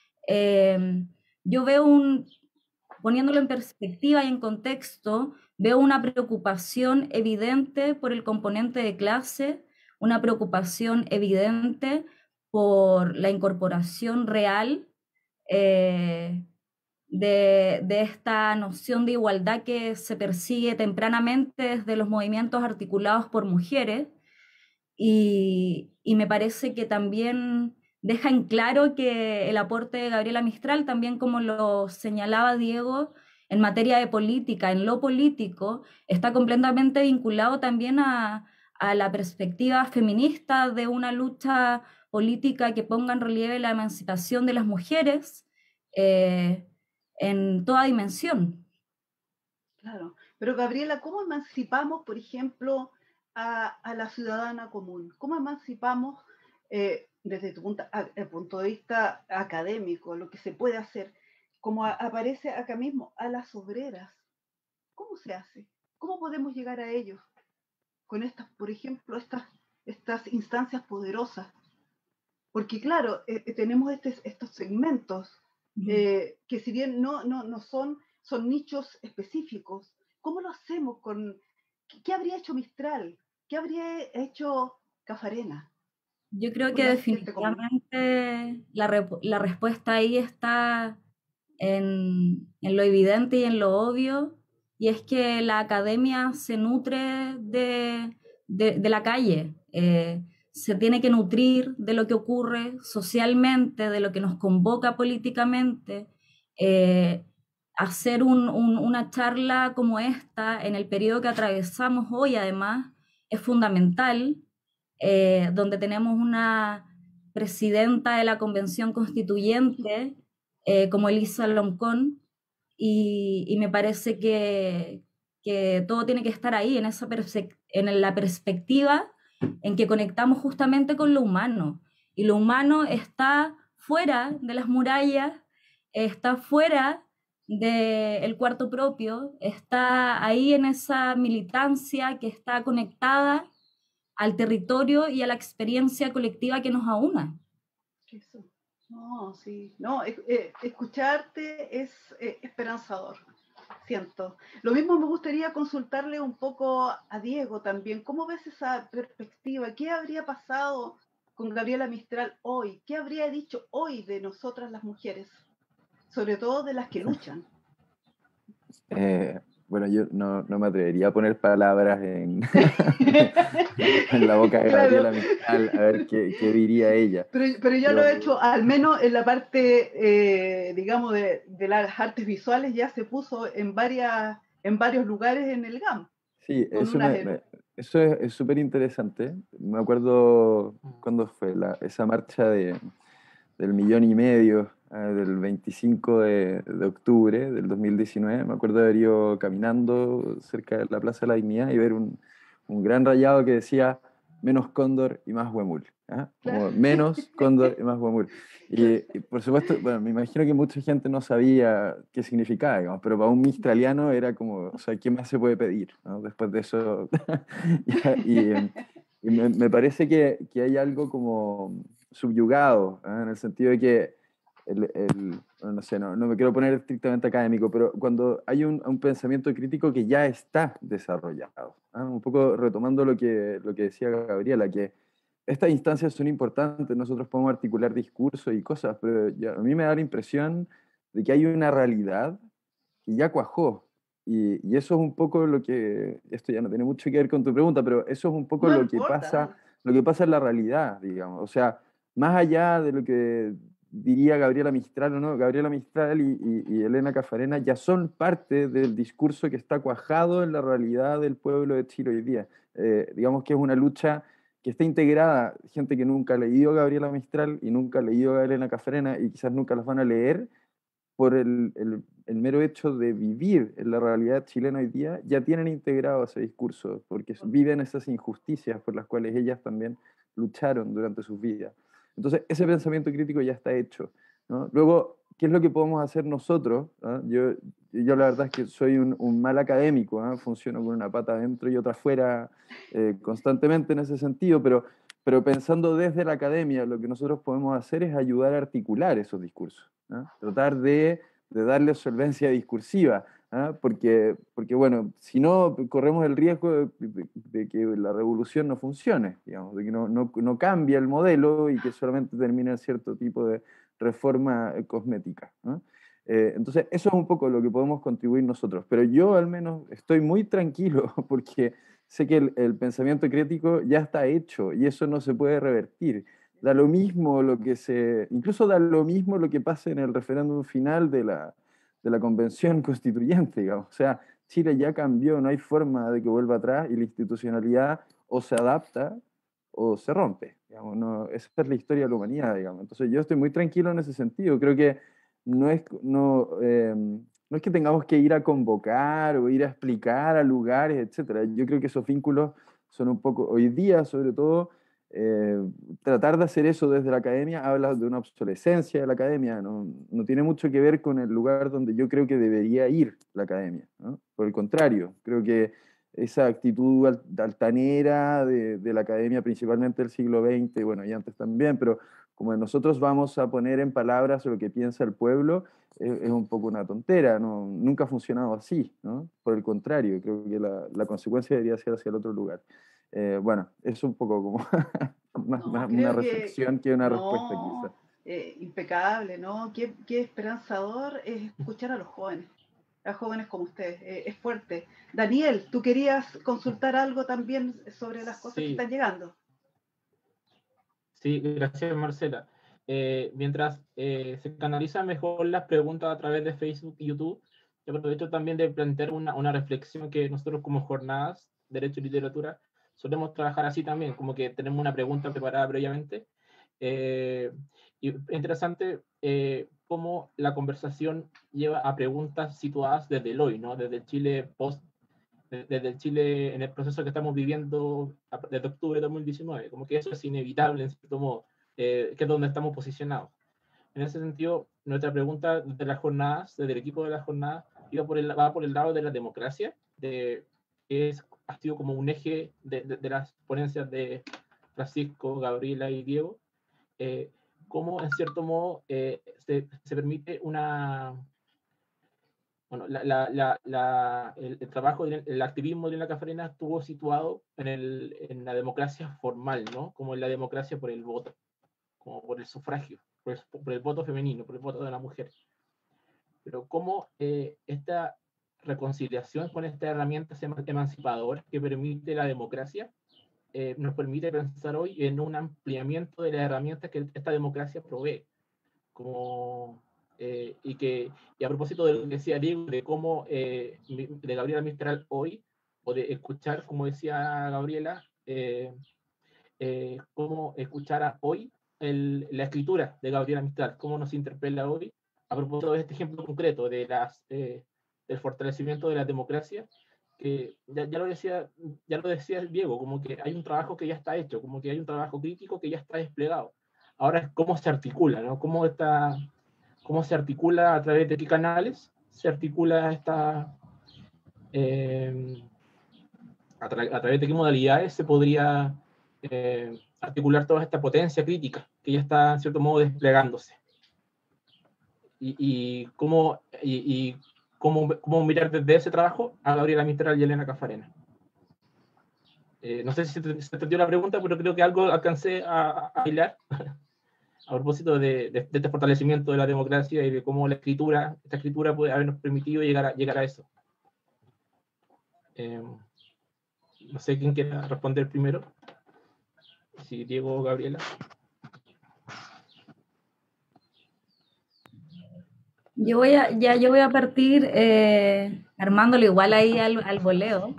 yo veo poniéndolo en perspectiva y en contexto, veo una preocupación evidente por el componente de clase, una preocupación evidente por la incorporación real de esta noción de igualdad que se persigue tempranamente desde los movimientos articulados por mujeres, y me parece que también deja en claro que el aporte de Gabriela Mistral, también como lo señalaba Diego, en materia de política, en lo político, está completamente vinculado también a la perspectiva feminista de una lucha política que ponga en relieve la emancipación de las mujeres en toda dimensión. Claro, pero Gabriela, ¿cómo emancipamos, por ejemplo, a la ciudadana común? ¿Cómo emancipamos desde tu punto de vista académico, lo que se puede hacer? Como aparece acá mismo, a las obreras. ¿Cómo se hace? ¿Cómo podemos llegar a ellos? Con estas, por ejemplo, estas instancias poderosas. Porque claro, tenemos estos segmentos que si bien no son nichos específicos. ¿Cómo lo hacemos? ¿Qué habría hecho Mistral? ¿Qué habría hecho Cafarena? Yo creo que definitivamente la respuesta ahí está en lo evidente y en lo obvio, y es que la academia se nutre de la calle, se tiene que nutrir de lo que ocurre socialmente, de lo que nos convoca políticamente. Hacer una charla como esta en el periodo que atravesamos hoy, además, es fundamental, donde tenemos una presidenta de la Convención Constituyente como Elisa Loncón, y me parece que todo tiene que estar ahí, en la perspectiva en que conectamos justamente con lo humano, y lo humano está fuera de las murallas, está fuera del cuarto propio, está ahí en esa militancia que está conectada al territorio y a la experiencia colectiva que nos aúna. Eso. No, sí. No, escucharte es esperanzador, siento. Lo mismo me gustaría consultarle un poco a Diego también. ¿Cómo ves esa perspectiva? ¿Qué habría pasado con Gabriela Mistral hoy? ¿Qué habría dicho hoy de nosotras las mujeres? Sobre todo de las que luchan. Bueno, yo no me atrevería a poner palabras en, en la boca de Claro. Gabriela Mistral, a ver qué diría ella. Pero ya lo he hecho, al menos en la parte, digamos, de las artes visuales, ya se puso en varios lugares en el GAM. Sí, eso es súper interesante. Me acuerdo cuando fue esa marcha del 1,500,000, del 25 de octubre del 2019. Me acuerdo de haber ido caminando cerca de la Plaza de la Dignidad y ver un gran rayado que decía menos cóndor y más huemul. ¿Ah? Como menos cóndor y más huemul. Y por supuesto, bueno, me imagino que mucha gente no sabía qué significaba, digamos, pero para un mistraliano era como, o sea, ¿qué más se puede pedir? ¿No? Después de eso. y me parece que hay algo como subyugado, ¿eh? En el sentido de que no sé, no me quiero poner estrictamente académico, pero cuando hay un pensamiento crítico que ya está desarrollado, ¿eh? Un poco retomando lo que decía Gabriela, que estas instancias son importantes, nosotros podemos articular discursos y cosas, pero a mí me da la impresión de que hay una realidad que ya cuajó. Y eso es un poco lo que, esto ya no tiene mucho que ver con tu pregunta, pero eso es un poco No lo importa. lo que pasa en la realidad, digamos. O sea, más allá de lo que diría Gabriela Mistral o no, Gabriela Mistral y Elena Cafarena ya son parte del discurso que está cuajado en la realidad del pueblo de Chile hoy día. Digamos que es una lucha que está integrada, gente que nunca ha leído a Gabriela Mistral y nunca ha leído a Elena Cafarena y quizás nunca las van a leer, por el mero hecho de vivir en la realidad chilena hoy día, ya tienen integrado ese discurso, porque viven esas injusticias por las cuales ellas también lucharon durante sus vidas. Entonces, ese pensamiento crítico ya está hecho, ¿no? Luego, ¿qué es lo que podemos hacer nosotros? ¿Ah? Yo la verdad es que soy un mal académico, ¿ah? Funciono con una pata adentro y otra afuera constantemente en ese sentido, pero pensando desde la academia, lo que nosotros podemos hacer es ayudar a articular esos discursos, ¿no? Tratar de darle solvencia discursiva, ¿ah? Porque, bueno, si no, corremos el riesgo de que la revolución no funcione, digamos, de que no cambie el modelo y que solamente termine en cierto tipo de reforma cosmética, ¿no? Entonces, eso es un poco lo que podemos contribuir nosotros, pero yo al menos estoy muy tranquilo porque sé que el pensamiento crítico ya está hecho y eso no se puede revertir. Da lo mismo incluso da lo mismo lo que pase en el referéndum final de la convención constituyente, digamos. O sea, Chile ya cambió, no hay forma de que vuelva atrás y la institucionalidad o se adapta o se rompe, digamos. No, esa es la historia de la humanidad, digamos. Entonces yo estoy muy tranquilo en ese sentido. Creo que no es que tengamos que ir a convocar o ir a explicar a lugares, etcétera. Yo creo que esos vínculos son un poco, hoy día sobre todo, tratar de hacer eso desde la academia habla de una obsolescencia de la academia, no tiene mucho que ver con el lugar donde yo creo que debería ir la academia, ¿no? Por el contrario, creo que esa actitud altanera de la academia, principalmente del siglo XX, bueno, y antes también, pero como nosotros vamos a poner en palabras lo que piensa el pueblo, es un poco una tontera, nunca ha funcionado así, ¿no? Por el contrario, creo que la consecuencia debería ser hacia el otro lugar. Bueno, es un poco como más una reflexión que una respuesta quizá. Impecable, ¿no? Qué esperanzador es escuchar a los jóvenes como ustedes, es fuerte. Daniel, ¿tú querías consultar algo también sobre las cosas que están llegando? Sí, gracias Marcela. Mientras se canalizan mejor las preguntas a través de Facebook y YouTube, yo aprovecho también de plantear una reflexión que nosotros como jornadas, Derecho y Literatura, solemos trabajar así también, como que tenemos una pregunta preparada previamente. Y es interesante cómo la conversación lleva a preguntas situadas desde el hoy, ¿no? Desde el Chile desde el Chile en el proceso que estamos viviendo desde octubre de 2019, como que eso es inevitable en cierto modo, que es donde estamos posicionados. En ese sentido, nuestra pregunta de las jornadas, desde el equipo de las jornadas, va por el lado de la democracia, de ha sido como un eje de las ponencias de Francisco, Gabriela y Diego, cómo en cierto modo se permite una... Bueno, el trabajo, el activismo de Elena Caffarena estuvo situado en la democracia formal, ¿no? Como en la democracia por el voto, como por el sufragio, por el voto femenino, por el voto de la mujer. Pero cómo esta reconciliación con esta herramienta emancipadora que permite la democracia, nos permite pensar hoy en un ampliamiento de las herramientas que esta democracia provee. Como, y a propósito de lo que decía Diego, de cómo de Gabriela Mistral hoy, o de escuchar, como decía Gabriela, cómo escuchar hoy la escritura de Gabriela Mistral, cómo nos interpela hoy, a propósito de este ejemplo concreto de del fortalecimiento de la democracia, que ya lo decía Diego, como que hay un trabajo que ya está hecho, como que hay un trabajo crítico que ya está desplegado. Ahora es cómo se articula, ¿no? Cómo se articula, a través de qué canales se articula a través de qué modalidades se podría articular toda esta potencia crítica que ya está en cierto modo desplegándose. Y cómo mirar desde ese trabajo a Gabriela Mistral y Elena Caffarena. No sé si se entendió la pregunta, pero creo que algo alcancé a hilar a propósito de este fortalecimiento de la democracia y de cómo esta escritura puede habernos permitido llegar a eso. No sé quién quiera responder primero, si Diego o Gabriela. Yo voy a partir armándolo igual ahí al voleo.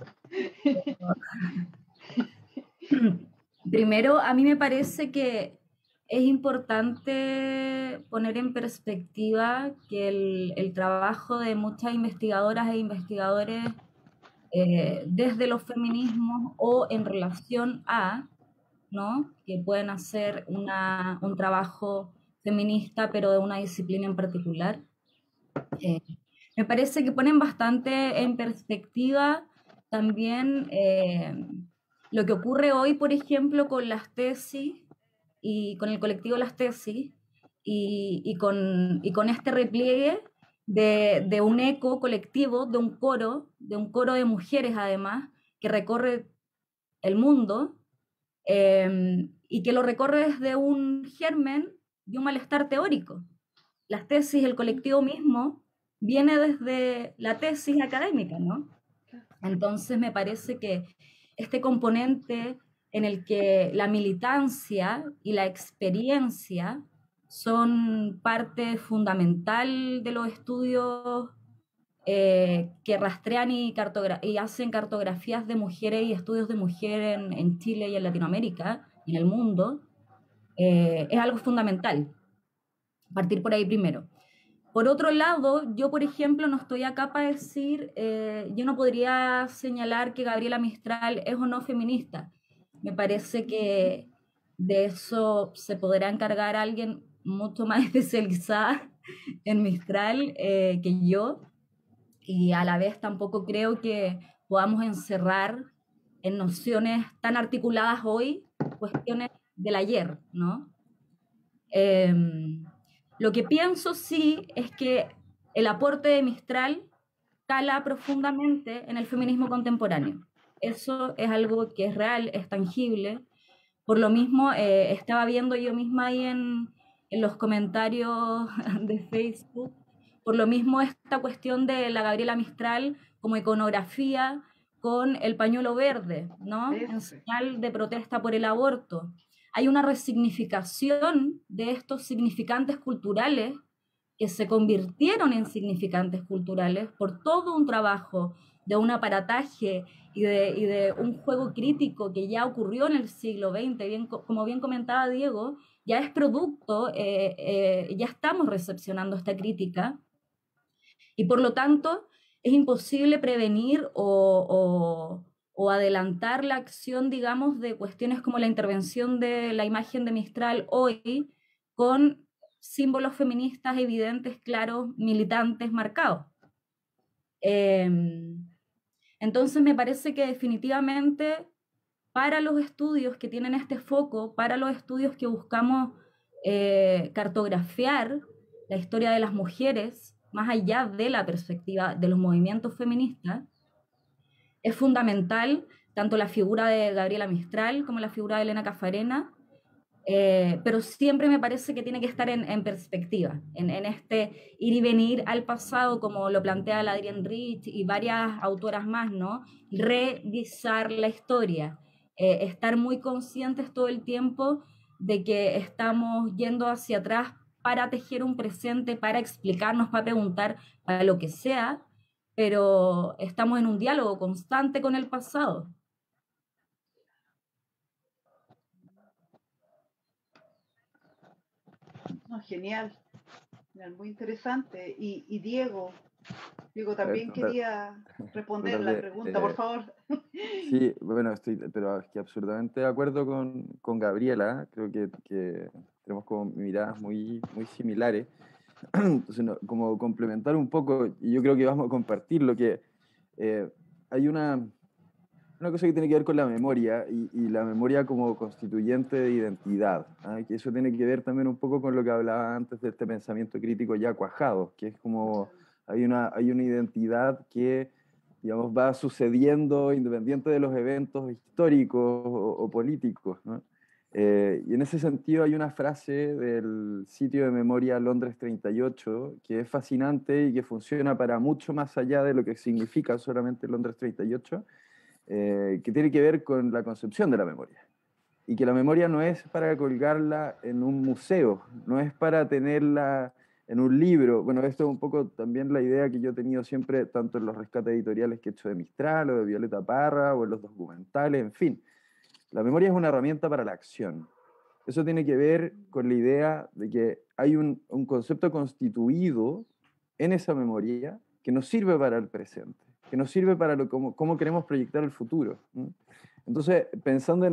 Primero, a mí me parece que es importante poner en perspectiva que el trabajo de muchas investigadoras e investigadores desde los feminismos o en relación a, ¿no? Que pueden hacer un trabajo feminista, pero de una disciplina en particular. Me parece que ponen bastante en perspectiva también lo que ocurre hoy, por ejemplo, con las tesis y con el colectivo Las Tesis y con este repliegue de un eco colectivo, de un coro de mujeres además, que recorre el mundo y que lo recorre desde un germen de un malestar teórico. Las tesis, el colectivo mismo, viene desde la tesis académica, ¿no? Entonces me parece que este componente en el que la militancia y la experiencia son parte fundamental de los estudios que rastrean y hacen cartografías de mujeres y estudios de mujeres en Chile y en Latinoamérica y en el mundo, es algo fundamental. Partir por ahí primero. Por otro lado, yo, por ejemplo, no estoy acá para decir, yo no podría señalar que Gabriela Mistral es o no feminista. Me parece que de eso se podrá encargar alguien mucho más especializada en Mistral que yo, y a la vez tampoco creo que podamos encerrar en nociones tan articuladas hoy cuestiones del ayer, ¿no? Lo que pienso sí es que el aporte de Mistral cala profundamente en el feminismo contemporáneo. Eso es algo que es real, es tangible. Por lo mismo, estaba viendo yo misma ahí en los comentarios de Facebook, por lo mismo esta cuestión de la Gabriela Mistral como iconografía con el pañuelo verde, ¿no? En señal de protesta por el aborto. Hay una resignificación de estos significantes culturales que se convirtieron en significantes culturales por todo un trabajo de un aparataje y de un juego crítico que ya ocurrió en el siglo XX, como bien comentaba Diego, ya es producto, ya estamos recepcionando esta crítica, y por lo tanto es imposible prevenir o adelantar la acción, digamos, de cuestiones como la intervención de la imagen de Mistral hoy con símbolos feministas evidentes, claros, militantes, marcados. Entonces me parece que definitivamente para los estudios que tienen este foco, para los estudios que buscamos cartografiar la historia de las mujeres, más allá de la perspectiva de los movimientos feministas, es fundamental tanto la figura de Gabriela Mistral como la figura de Elena Caffarena, pero siempre me parece que tiene que estar en perspectiva, en este ir y venir al pasado, como lo plantea la Adrienne Rich y varias autoras más, ¿no? Revisar la historia, estar muy conscientes todo el tiempo de que estamos yendo hacia atrás para tejer un presente, para explicarnos, para preguntar, para lo que sea, pero estamos en un diálogo constante con el pasado. No, genial, muy interesante. Y Diego también quería responder la pregunta, por favor. Sí, bueno, pero es que absolutamente de acuerdo con Gabriela. Creo que tenemos como miradas muy, muy similares. Entonces, como complementar un poco, y yo creo que vamos a compartir lo que hay una cosa que tiene que ver con la memoria y la memoria como constituyente de identidad, ¿ah? Que eso tiene que ver también un poco con lo que hablaba antes de este pensamiento crítico ya cuajado, que es como hay una identidad que, digamos, va sucediendo independiente de los eventos históricos o políticos, ¿no? Y en ese sentido hay una frase del sitio de memoria Londres 38 que es fascinante y que funciona para mucho más allá de lo que significa solamente Londres 38, que tiene que ver con la concepción de la memoria. Y que la memoria no es para colgarla en un museo, no es para tenerla en un libro. Bueno, esto es un poco también la idea que yo he tenido siempre, tanto en los rescates editoriales que he hecho de Mistral o de Violeta Parra o en los documentales, en fin. La memoria es una herramienta para la acción. Eso tiene que ver con la idea de que hay un concepto constituido en esa memoria que nos sirve para el presente, que nos sirve para cómo queremos proyectar el futuro. Entonces, pensando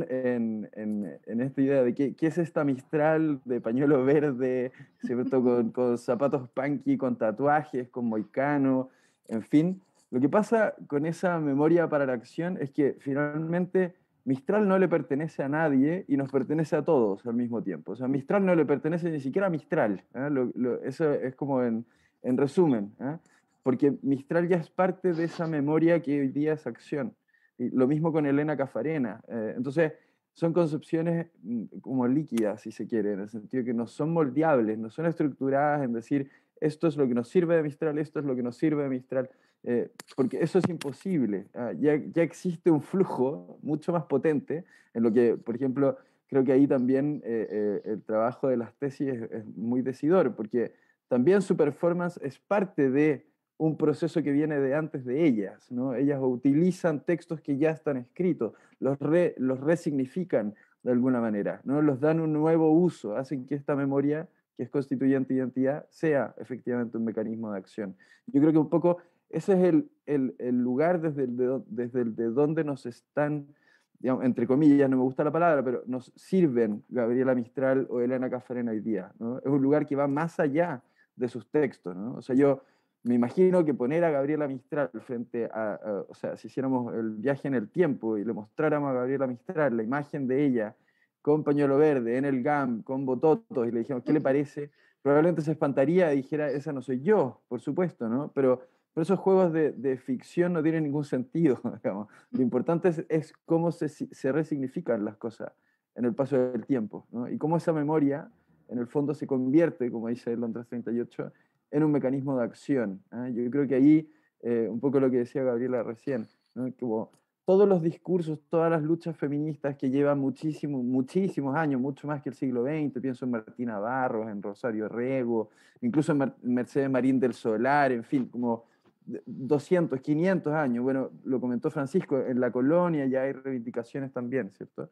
en esta idea de qué es esta Mistral de pañuelo verde, ¿cierto? Con zapatos punky, con tatuajes, con moicano, en fin, lo que pasa con esa memoria para la acción es que finalmente Mistral no le pertenece a nadie y nos pertenece a todos al mismo tiempo. O sea, Mistral no le pertenece ni siquiera a Mistral. Eso es como en resumen, ¿eh? Porque Mistral ya es parte de esa memoria que hoy día es acción. Y lo mismo con Elena Caffarena. Entonces, son concepciones como líquidas, si se quiere, en el sentido que no son moldeables, no son estructuradas en decir, esto es lo que nos sirve de Mistral, esto es lo que nos sirve de Mistral. Porque eso es imposible. Ya existe un flujo mucho más potente en lo que, por ejemplo, creo que ahí también el trabajo de las tesis es muy decidor, porque también su performance es parte de un proceso que viene de antes de ellas, ¿no? Ellas utilizan textos que ya están escritos, los resignifican de alguna manera, ¿no? Los dan un nuevo uso, hacen que esta memoria, que es constituyente de identidad, sea efectivamente un mecanismo de acción. Yo creo que un poco ese es el lugar desde el de donde nos están, digamos, entre comillas, no me gusta la palabra, pero nos sirven Gabriela Mistral o Elena Caffarena hoy día, ¿no? Es un lugar que va más allá de sus textos, ¿no? O sea, yo me imagino que poner a Gabriela Mistral frente o sea, si hiciéramos el viaje en el tiempo y le mostráramos a Gabriela Mistral la imagen de ella con pañuelo verde, en el GAM, con bototos, y le dijimos, ¿qué le parece? Probablemente se espantaría y dijera, esa no soy yo, por supuesto, ¿no? Pero esos juegos de ficción no tienen ningún sentido, digamos. Lo importante es cómo se resignifican las cosas en el paso del tiempo, ¿no? Y cómo esa memoria, en el fondo, se convierte, como dice Londres 38, en un mecanismo de acción, ¿eh? Yo creo que ahí, un poco lo que decía Gabriela recién, ¿no? Como todos los discursos, todas las luchas feministas que llevan muchísimos años, mucho más que el siglo XX, pienso en Martina Barros, en Rosario Rego, incluso en Mercedes Marín del Solar, en fin, como 200, 500 años, bueno, lo comentó Francisco, en la colonia ya hay reivindicaciones también, ¿cierto?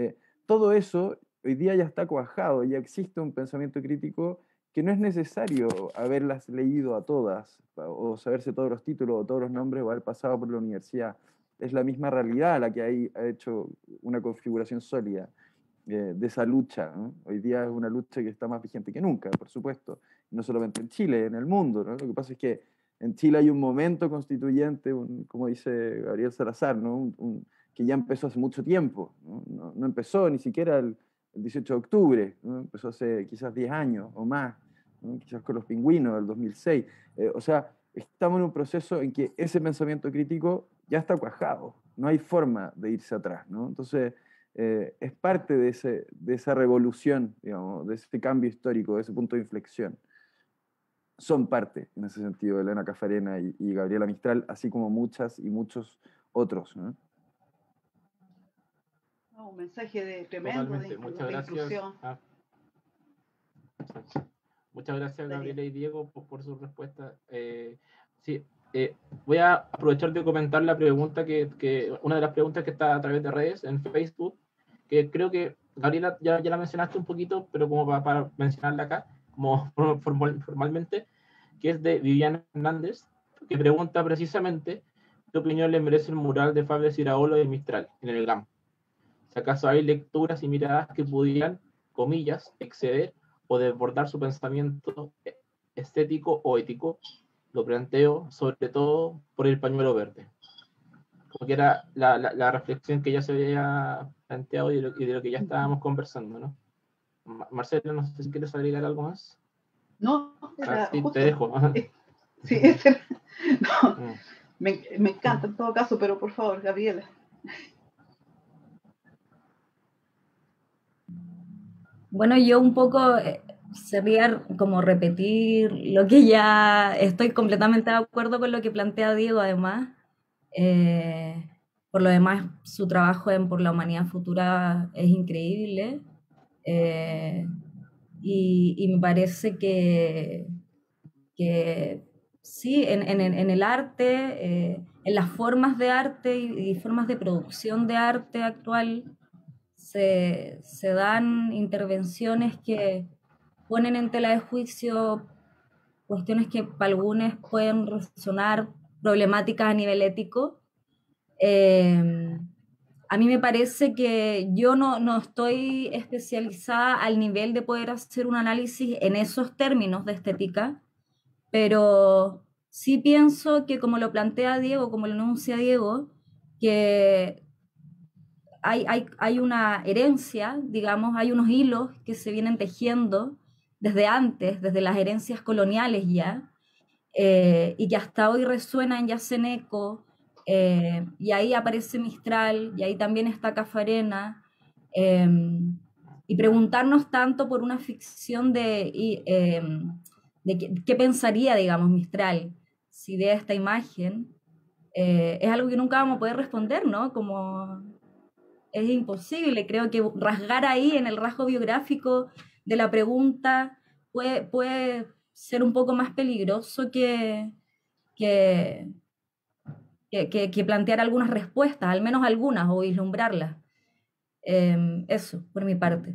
Todo eso hoy día ya está cuajado, ya existe un pensamiento crítico que no es necesario haberlas leído a todas, o saberse todos los títulos o todos los nombres o haber pasado por la universidad. Es la misma realidad la que ha hecho una configuración sólida de esa lucha, ¿no? Hoy día es una lucha que está más vigente que nunca, por supuesto, no solamente en Chile, en el mundo, ¿no? Lo que pasa es que en Chile hay un momento constituyente, como dice Gabriel Salazar, ¿no? Que ya empezó hace mucho tiempo, ¿no? No empezó ni siquiera el 18 de octubre, ¿no? Empezó hace quizás 10 años o más, ¿no? Quizás con los pingüinos del 2006. O sea, estamos en un proceso en que ese pensamiento crítico ya está cuajado, no hay forma de irse atrás, ¿no? Entonces, es parte de esa revolución, digamos, de ese cambio histórico, de ese punto de inflexión. Son parte, en ese sentido, Elena Caffarena y Gabriela Mistral, así como muchas y muchos otros, ¿no? Un mensaje tremendo Totalmente. Muchas gracias. inclusión. Muchas gracias, Gabriela y Diego, por su respuesta. Sí, voy a aprovechar de comentar la pregunta una de las preguntas que está a través de redes en Facebook, que creo que Gabriela ya la mencionaste un poquito, pero como para mencionarla acá, como formalmente, que es de Viviana Hernández, que pregunta precisamente qué opinión le merece el mural de Fables Iraola y Mistral en el GAM. Si acaso hay lecturas y miradas que pudieran, comillas, exceder o desbordar su pensamiento estético o ético, lo planteo sobre todo por el pañuelo verde. Como que era la reflexión que ya se había planteado y de lo que ya estábamos conversando, ¿no? Marcelo, no sé si quieres agregar algo más. No, Sí, justo. te dejo. Sí, ese, no, me encanta en todo caso, pero por favor, Gabriela. Bueno, yo un poco sería como repetir lo que ya estoy completamente de acuerdo con lo que plantea Diego, además. Por lo demás, su trabajo en Por la Humanidad Futura es increíble. Y me parece que sí, en el arte, en las formas de arte y formas de producción de arte actual, se dan intervenciones que ponen en tela de juicio cuestiones que para algunos pueden resonar problemáticas a nivel ético. A mí me parece que yo no estoy especializada al nivel de poder hacer un análisis en esos términos de estética, pero sí pienso que como lo plantea Diego, como lo enuncia Diego, que hay una herencia, digamos, hay unos hilos que se vienen tejiendo desde antes, desde las herencias coloniales ya, y que hasta hoy resuenan y hacen eco, y ahí aparece Mistral, y ahí también está Caffarena, y preguntarnos tanto por una ficción de qué pensaría, digamos, Mistral, si ve esta imagen, es algo que nunca vamos a poder responder, ¿no? Como es imposible, creo que rasgar ahí en el rasgo biográfico de la pregunta puede ser un poco más peligroso que, que plantear algunas respuestas, al menos algunas, o vislumbrarlas. Eso, por mi parte.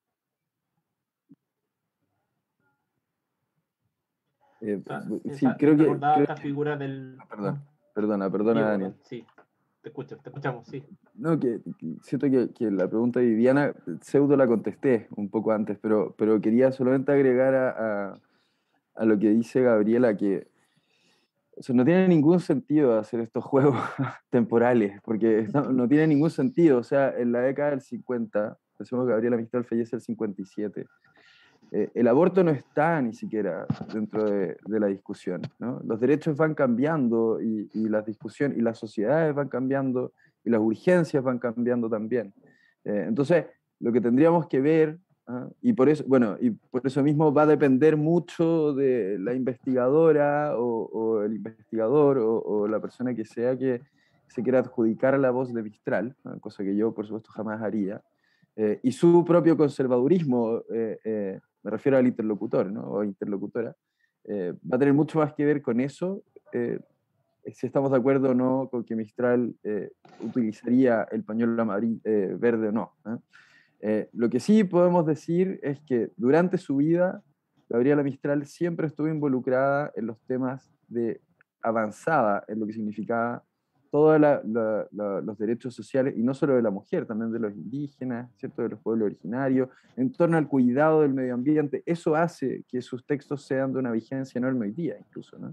Sí, creo que... esta figura del... Perdona, Daniel. Sí, te escuchamos, sí. No, que siento que la pregunta de Viviana, pseudo la contesté un poco antes, pero quería solamente agregar a lo que dice Gabriela, que o sea, no tiene ningún sentido hacer estos juegos temporales, porque no tiene ningún sentido. O sea, en la década del 50, decimos que Gabriela Mistral fallece el 57, el aborto no está ni siquiera dentro de la discusión, ¿no? Los derechos van cambiando y las discusiones y las sociedades van cambiando y las urgencias van cambiando también. Entonces, lo que tendríamos que ver, y por eso mismo va a depender mucho de la investigadora o el investigador o la persona que sea que se quiera adjudicar a la voz de Mistral, ¿no? Cosa que yo, por supuesto, jamás haría, y su propio conservadurismo, me refiero al interlocutor, ¿no? O interlocutora, va a tener mucho más que ver con eso, si estamos de acuerdo o no con que Mistral utilizaría el pañuelo verde o no. Lo que sí podemos decir es que durante su vida, Gabriela Mistral siempre estuvo involucrada en los temas de avanzada, en lo que significaba todos los derechos sociales, y no solo de la mujer, también de los indígenas, ¿cierto? De los pueblos originarios, en torno al cuidado del medio ambiente. Eso hace que sus textos sean de una vigencia enorme hoy día, incluso, ¿no?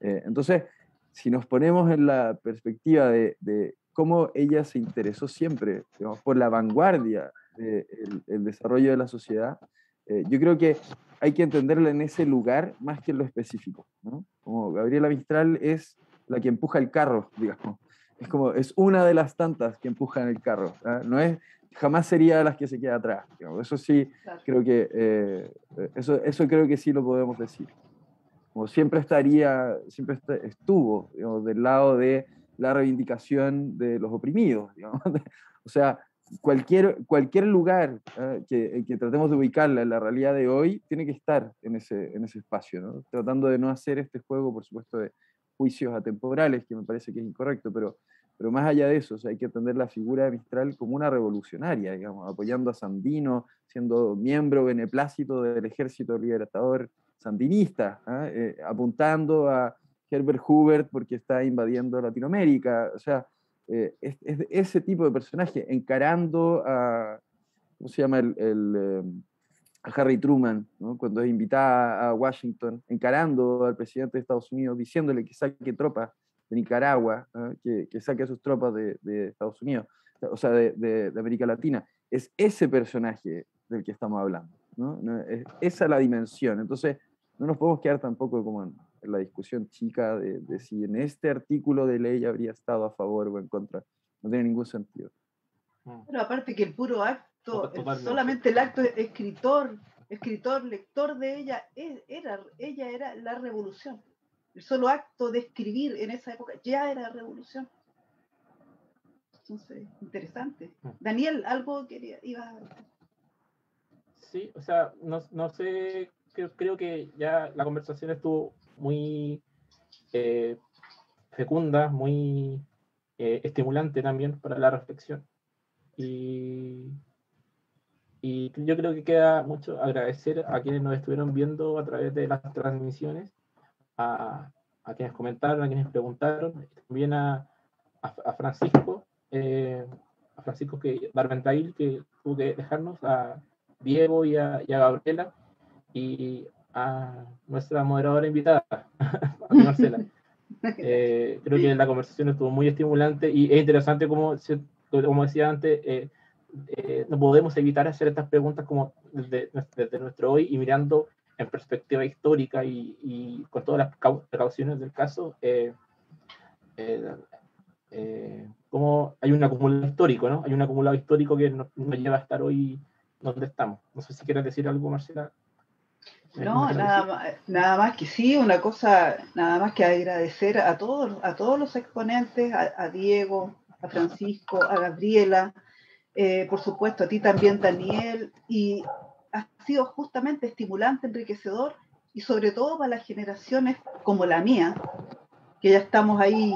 Entonces, si nos ponemos en la perspectiva de cómo ella se interesó siempre, digamos, por la vanguardia del desarrollo de la sociedad, yo creo que hay que entenderla en ese lugar más que en lo específico, ¿no? Como Gabriela Mistral es la que empuja el carro, digamos. Es una de las tantas que empujan el carro, ¿eh? No es, jamás sería de las que se queda atrás, digamos. Eso sí, Claro. creo que, eso creo que sí lo podemos decir. Como siempre estuvo, digamos, del lado de la reivindicación de los oprimidos, digamos. O sea, cualquier lugar que tratemos de ubicarla en la realidad de hoy tiene que estar en ese espacio, ¿no? Tratando de no hacer este juego, por supuesto, de juicios atemporales, que me parece que es incorrecto, pero más allá de eso, o sea, hay que entender la figura de Mistral como una revolucionaria, digamos, apoyando a Sandino, siendo miembro beneplácito del Ejército Libertador sandinista, apuntando a Herbert Hoover porque está invadiendo Latinoamérica, o sea, es ese tipo de personaje, encarando a, ¿cómo se llama? A Harry Truman, ¿no? Cuando es invitada a Washington, encarando al presidente de Estados Unidos, diciéndole que saque tropas de Nicaragua, que saque a sus tropas de Estados Unidos, o sea, de América Latina. Es ese personaje del que estamos hablando, ¿no? Esa es la dimensión. Entonces, no nos podemos quedar tampoco como en la discusión chica de si en este artículo de ley habría estado a favor o en contra. No tiene ningún sentido. Pero aparte que el puro acto, Totalmente. solamente el acto escritor, lector de ella, ella era la revolución. El solo acto de escribir en esa época ya era revolución. Entonces, interesante. Daniel, algo iba a decir. Sí, o sea, no sé, creo que ya la conversación estuvo muy fecunda, muy estimulante también para la reflexión. Y yo creo que queda mucho agradecer a quienes nos estuvieron viendo a través de las transmisiones, a quienes comentaron, a quienes preguntaron, también a Francisco, Barbendail, que tuvo que dejarnos, a Diego y a Gabriela, y a nuestra moderadora invitada, a ti, Marcela. Creo que la conversación estuvo muy estimulante y es interesante, como decía antes, no podemos evitar hacer estas preguntas como desde nuestro hoy y mirando en perspectiva histórica y con todas las precauciones del caso, como hay un acumulado histórico, ¿no? Hay un acumulado histórico que nos lleva a estar hoy donde estamos. No sé si quieres decir algo, Marcela. No, nada más que sí, una cosa, nada más que agradecer a todos los exponentes, a Diego, a Francisco, a Gabriela, por supuesto a ti también, Daniel, y ha sido justamente estimulante, enriquecedor, y sobre todo para las generaciones como la mía, que ya estamos ahí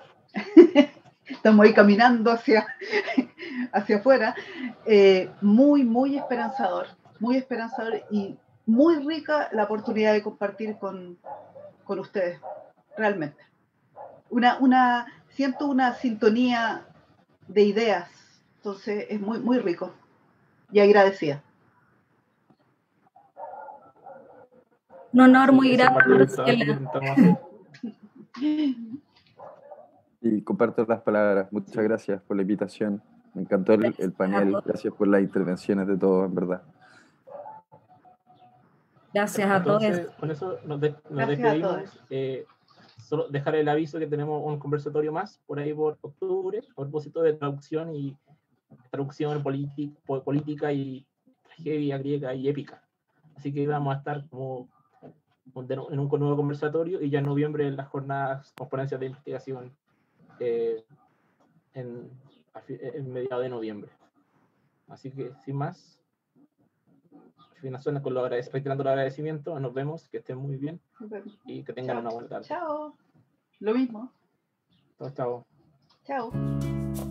caminando hacia afuera, muy esperanzador y muy rica la oportunidad de compartir con ustedes, realmente. Siento una sintonía de ideas, entonces es muy rico y agradecida. Un honor muy esa parte grande, del trabajo que intentamos hacer. Y comparto las palabras. Muchas gracias por la invitación. Me encantó el panel. Gracias por las intervenciones de todos, en verdad. Gracias a todos. Entonces, con eso nos despedimos. Solo dejar el aviso que tenemos un conversatorio más por ahí por octubre, a propósito de traducción política y tragedia griega y épica. Así que vamos a estar como en un nuevo conversatorio y ya en noviembre en las jornadas, conferencias de investigación en mediados de noviembre. Así que, sin más, reiterando el agradecimiento, nos vemos, que estén muy bien y que tengan una buena tarde. Chao. Lo mismo. Chao. Chao.